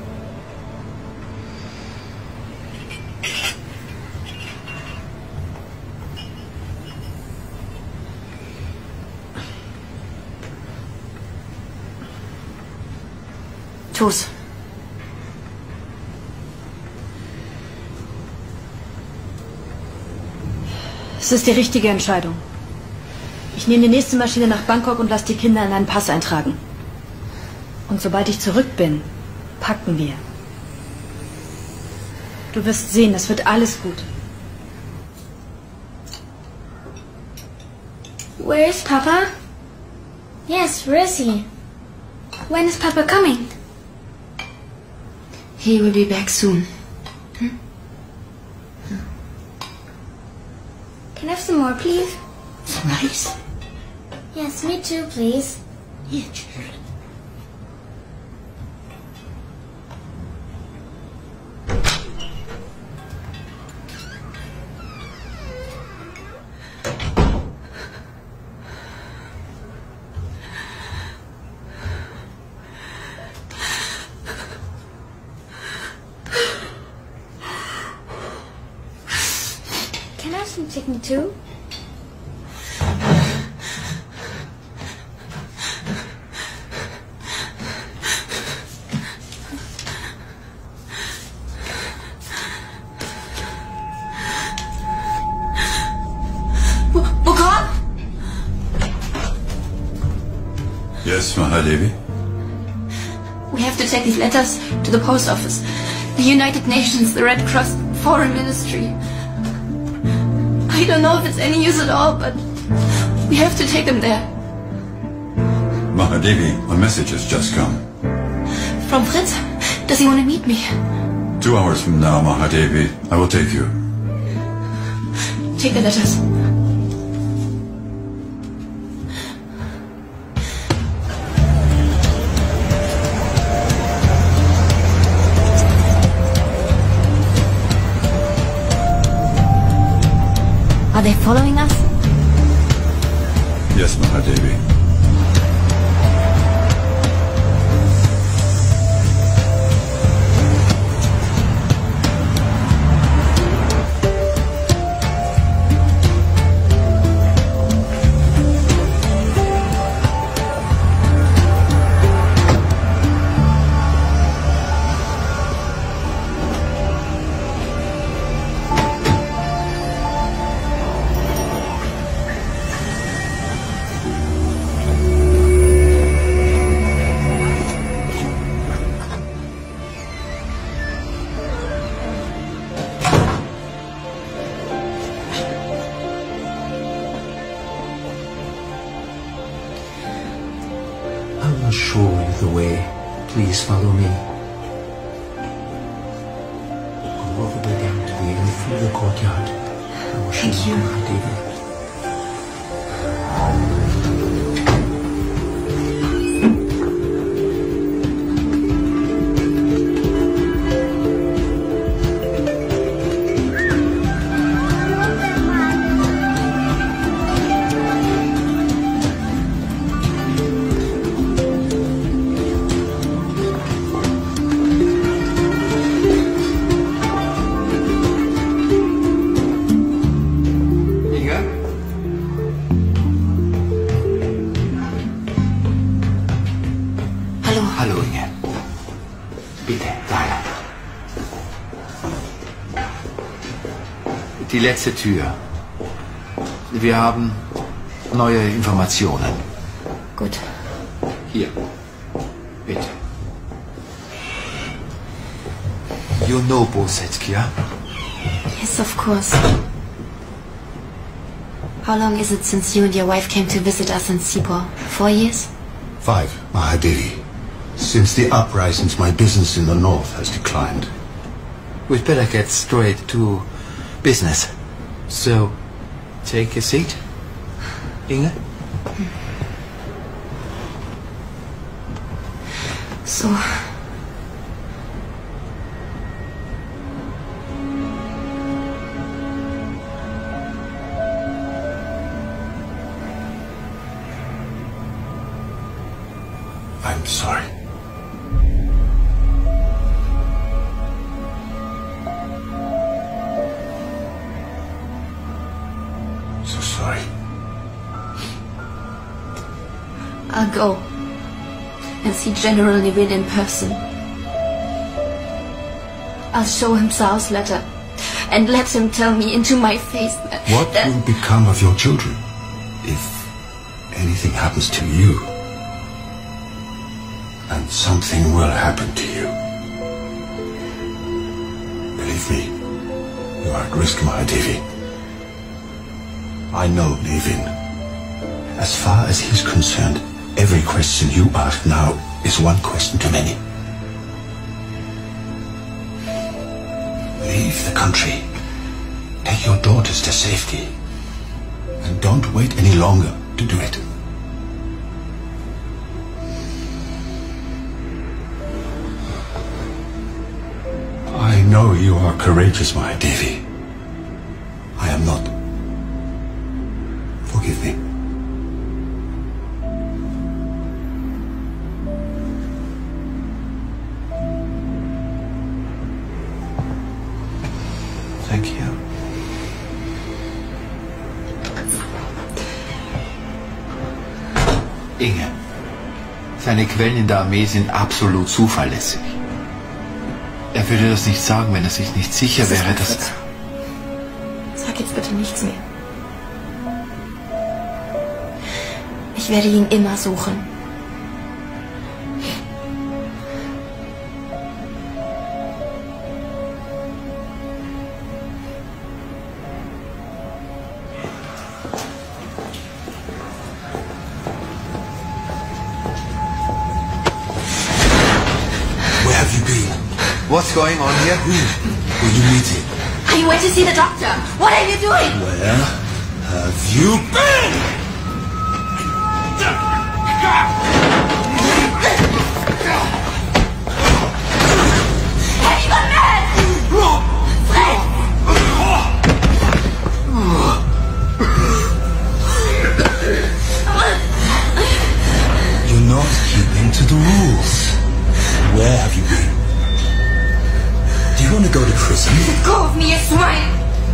Tu's. Es ist die richtige Entscheidung. Ich nehme die nächste Maschine nach Bangkok und lasse die Kinder in einen Pass eintragen. Und sobald ich zurück bin, packen wir. Du wirst sehen, es wird alles gut. Where is Papa? Yes, where is he? When is Papa coming? He will be back soon. Can I have some more, please? Some rice? Yes, me too, please. Yeah, sure. Can I have some chicken too? Yes, Mahadevi? We have to take these letters to the post office. The United Nations, the Red Cross, Foreign Ministry. I don't know if it's any use at all, but we have to take them there. Mahadevi, a message has just come. From Fritz? Does he want to meet me? 2 hours from now, Mahadevi, I will take you. Take the letters. Are they following us? Yes, Mahadevi. I will show you the way. Please follow me. Go all the way down to the end through the courtyard. I will show you Mahadevi. Die letzte Tür. Wir haben neue Informationen. Gut. Hier. Bitte. You know Bosetkia? Yes, of course. How long is it since you and your wife came to visit us in Sepal? 4 years? 5, Mahadevi. Since the uprisings, my business in the north has declined. We'd better get straight to business. So, take a seat. Inge? So... I'm sorry. So sorry. I'll go and see General Neville in person. I'll show him Sao's letter and let him tell me into my face that... What will become of your children if anything happens to you? And something will happen to you. Believe me, you are at risk, Mahadevi. I know Nevin. As far as he's concerned, every question you ask now is one question too many. Leave the country. Take your daughters to safety. And don't wait any longer to do it. I know you are courageous, Mahadevi. I am not. Forgive me. Thank you. Inge, seine Quellen in der Armee sind absolut zuverlässig. Er würde das nicht sagen, wenn er sich nicht sicher wäre, dass... Sag jetzt bitte nichts mehr. Ich werde ihn immer suchen. What's going on here? Were you meeting? I went to see the doctor. What are you doing? Where have you been? Have you gone mad? Fred! You're not keeping to the rules. Where have you been? Do you want to go to prison? Let go of me, you swine!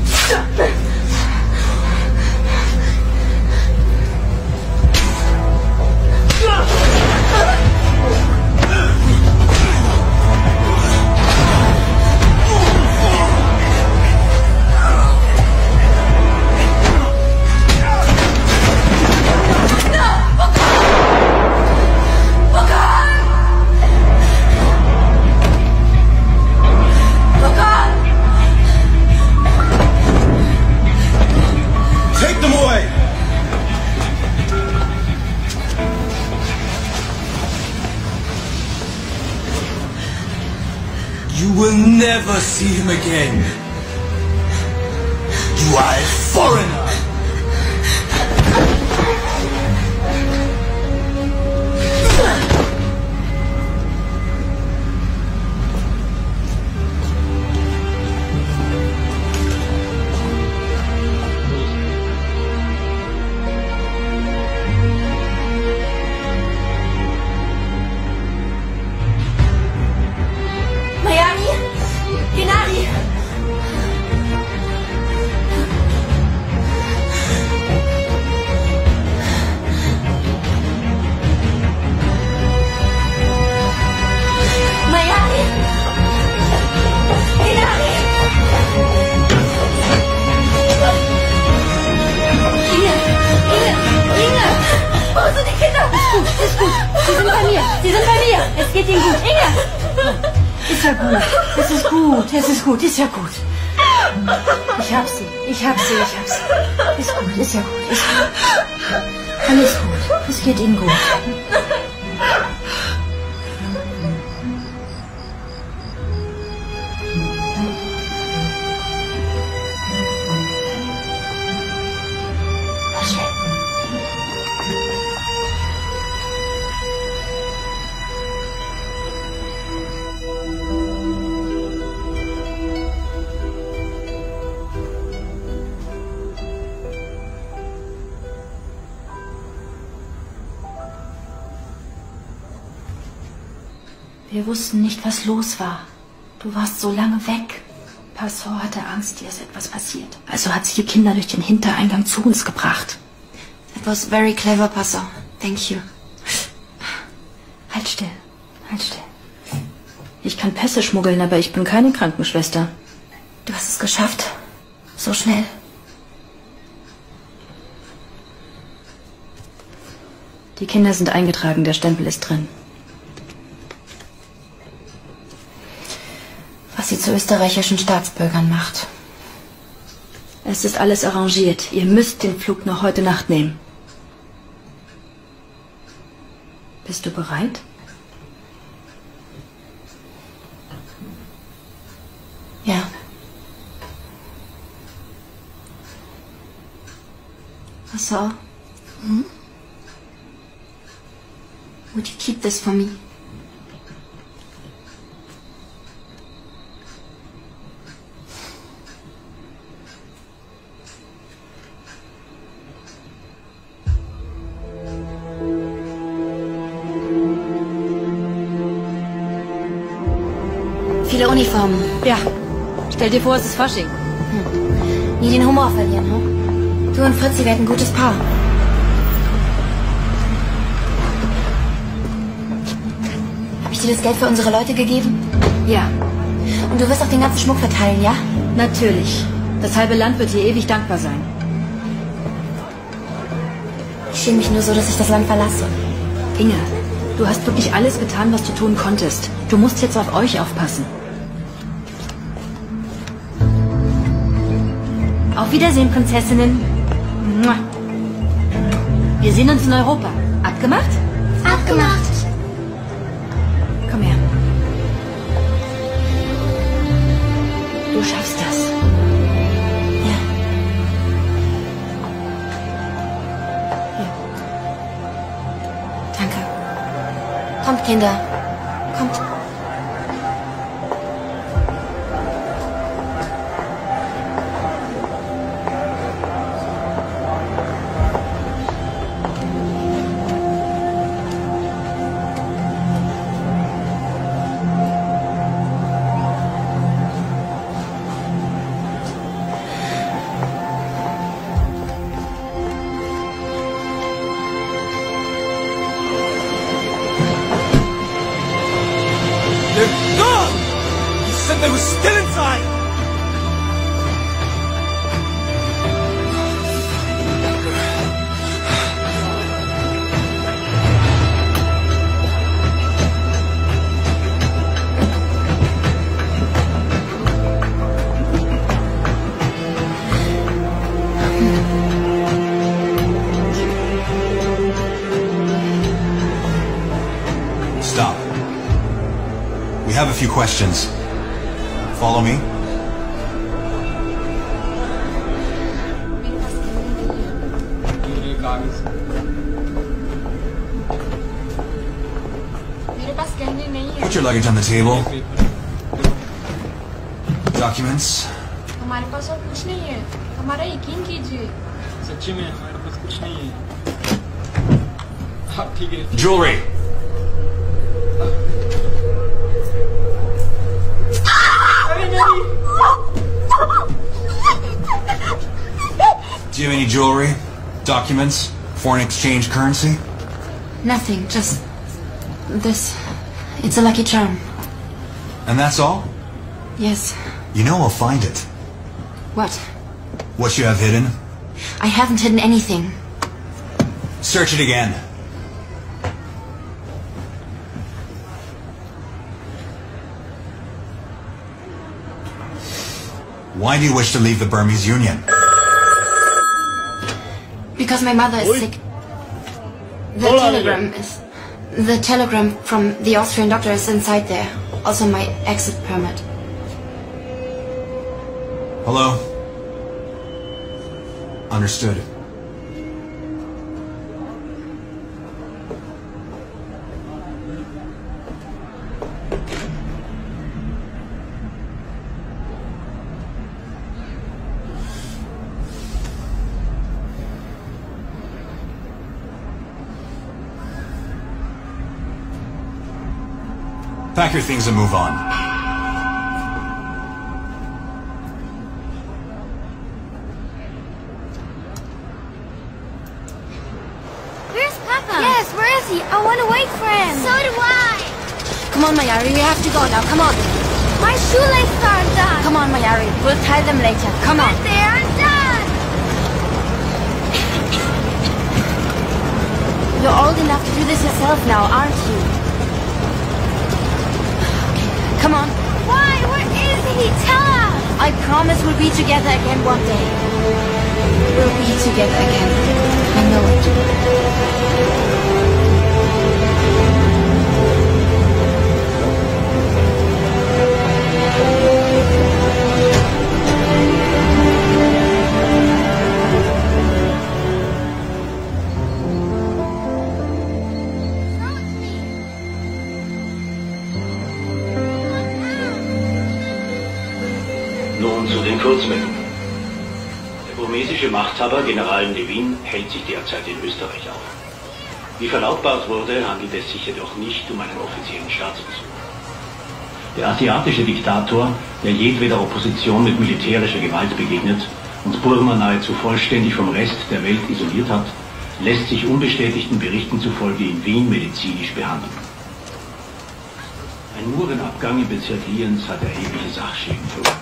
You will never see him again. You are a foreigner. es geht Ihnen gut. Inge! Ist ja gut. Es ist gut. Es ist gut. Ist ja gut. Ich hab sie. Ich hab sie. Ich hab sie. Ist gut. Ist ja gut. Ist gut. Alles gut. Es geht Ihnen gut. Wir wussten nicht, was los war. Du warst so lange weg. Passor hatte Angst, dir ist etwas passiert. Also hat sie die Kinder durch den Hintereingang zu uns gebracht. That was very clever, Passor. Thank you. Halt still. Halt still. Ich kann Pässe schmuggeln, aber ich bin keine Krankenschwester. Du hast es geschafft. So schnell. Die Kinder sind eingetragen, der Stempel ist drin. Was sie zu österreichischen Staatsbürgern macht. Es ist alles arrangiert. Ihr müsst den Flug noch heute Nacht nehmen. Bist du bereit? Ja. Passor? Hm? Would you keep this for me? Viele Uniformen. Ja. Stell dir vor, es ist Fasching. Nie den Humor verlieren, hm? Du und Fritzi werden ein gutes Paar. Habe ich dir das Geld für unsere Leute gegeben? Ja. Und du wirst auch den ganzen Schmuck verteilen, ja? Natürlich. Das halbe Land wird dir ewig dankbar sein. Ich schäme mich nur so, dass ich das Land verlasse. Inge, du hast wirklich alles getan, was du tun konntest. Du musst jetzt auf euch aufpassen. Auf Wiedersehen, Prinzessinnen. Wir sehen uns in Europa. Abgemacht? Abgemacht. Komm her. Du schaffst das. Ja. Hier. Danke. Kommt, Kinder. Kommt. They were still inside! Stop. We have a few questions. Follow me. Put your luggage on the table. Documents. हमारे पास और कुछ नहीं है हमारा यकीन कीजिए सच्ची में हमारे पास कुछ नहीं है हाँ ठीक है Jewelry. Do you have any jewelry, documents, foreign exchange currency? Nothing, just this. It's a lucky charm. And that's all? Yes. You know I'll find it. What? What you have hidden? I haven't hidden anything. Search it again. Why do you wish to leave the Burmese Union? Because my mother is sick. The telegram from the Austrian doctor is inside there. Also my exit permit. Hello? Understood. Pack your things and move on. Where's Papa? Yes, where is he? I want to wait for him. So do I. Come on, Mayari, we have to go now. Come on. My shoelaces are done. Come on, Mayari. We'll tie them later. Come on. They are done. You're old enough to do this yourself now, aren't you? Come on. Why? Where is he? Tell us. I promise we'll be together again one day. We'll be together again. I know it. Nun zu den Kurzmeldungen. Der burmesische Machthaber General Levin hält sich derzeit in Österreich auf. Wie verlautbart wurde, handelt es sich jedoch nicht um einen offiziellen Staatsbesuch. Der asiatische Diktator, der jedweder Opposition mit militärischer Gewalt begegnet und Burma nahezu vollständig vom Rest der Welt isoliert hat, lässt sich unbestätigten Berichten zufolge in Wien medizinisch behandeln. Ein Murenabgang im Bezirk Lienz hat erhebliche Sachschäden verursacht.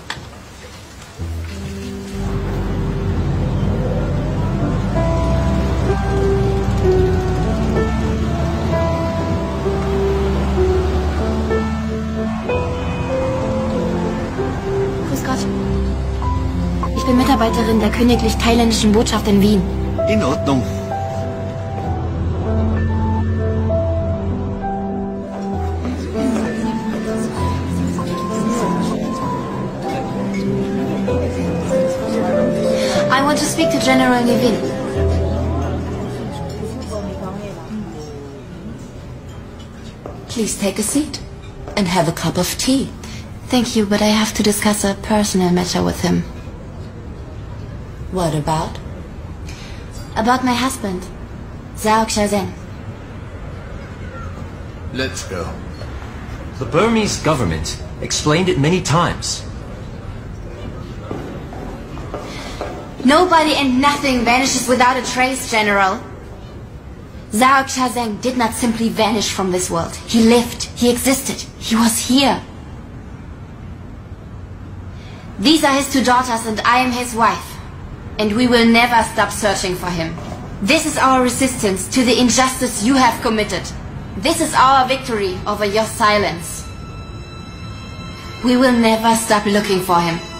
Ich bin Mitarbeiterin der königlich thailändischen Botschaft in Wien. In Ordnung. I want to speak to General Levin. Please take a seat and have a cup of tea. Thank you, but I have to discuss a personal matter with him. What about? About my husband, Zhao Xiaozhen. Let's go. The Burmese government explained it many times. Nobody and nothing vanishes without a trace, General. Zhao Xiaozhen did not simply vanish from this world. He lived, he existed, he was here. These are his two daughters and I am his wife. And we will never stop searching for him. This is our resistance to the injustice you have committed. This is our victory over your silence. We will never stop looking for him.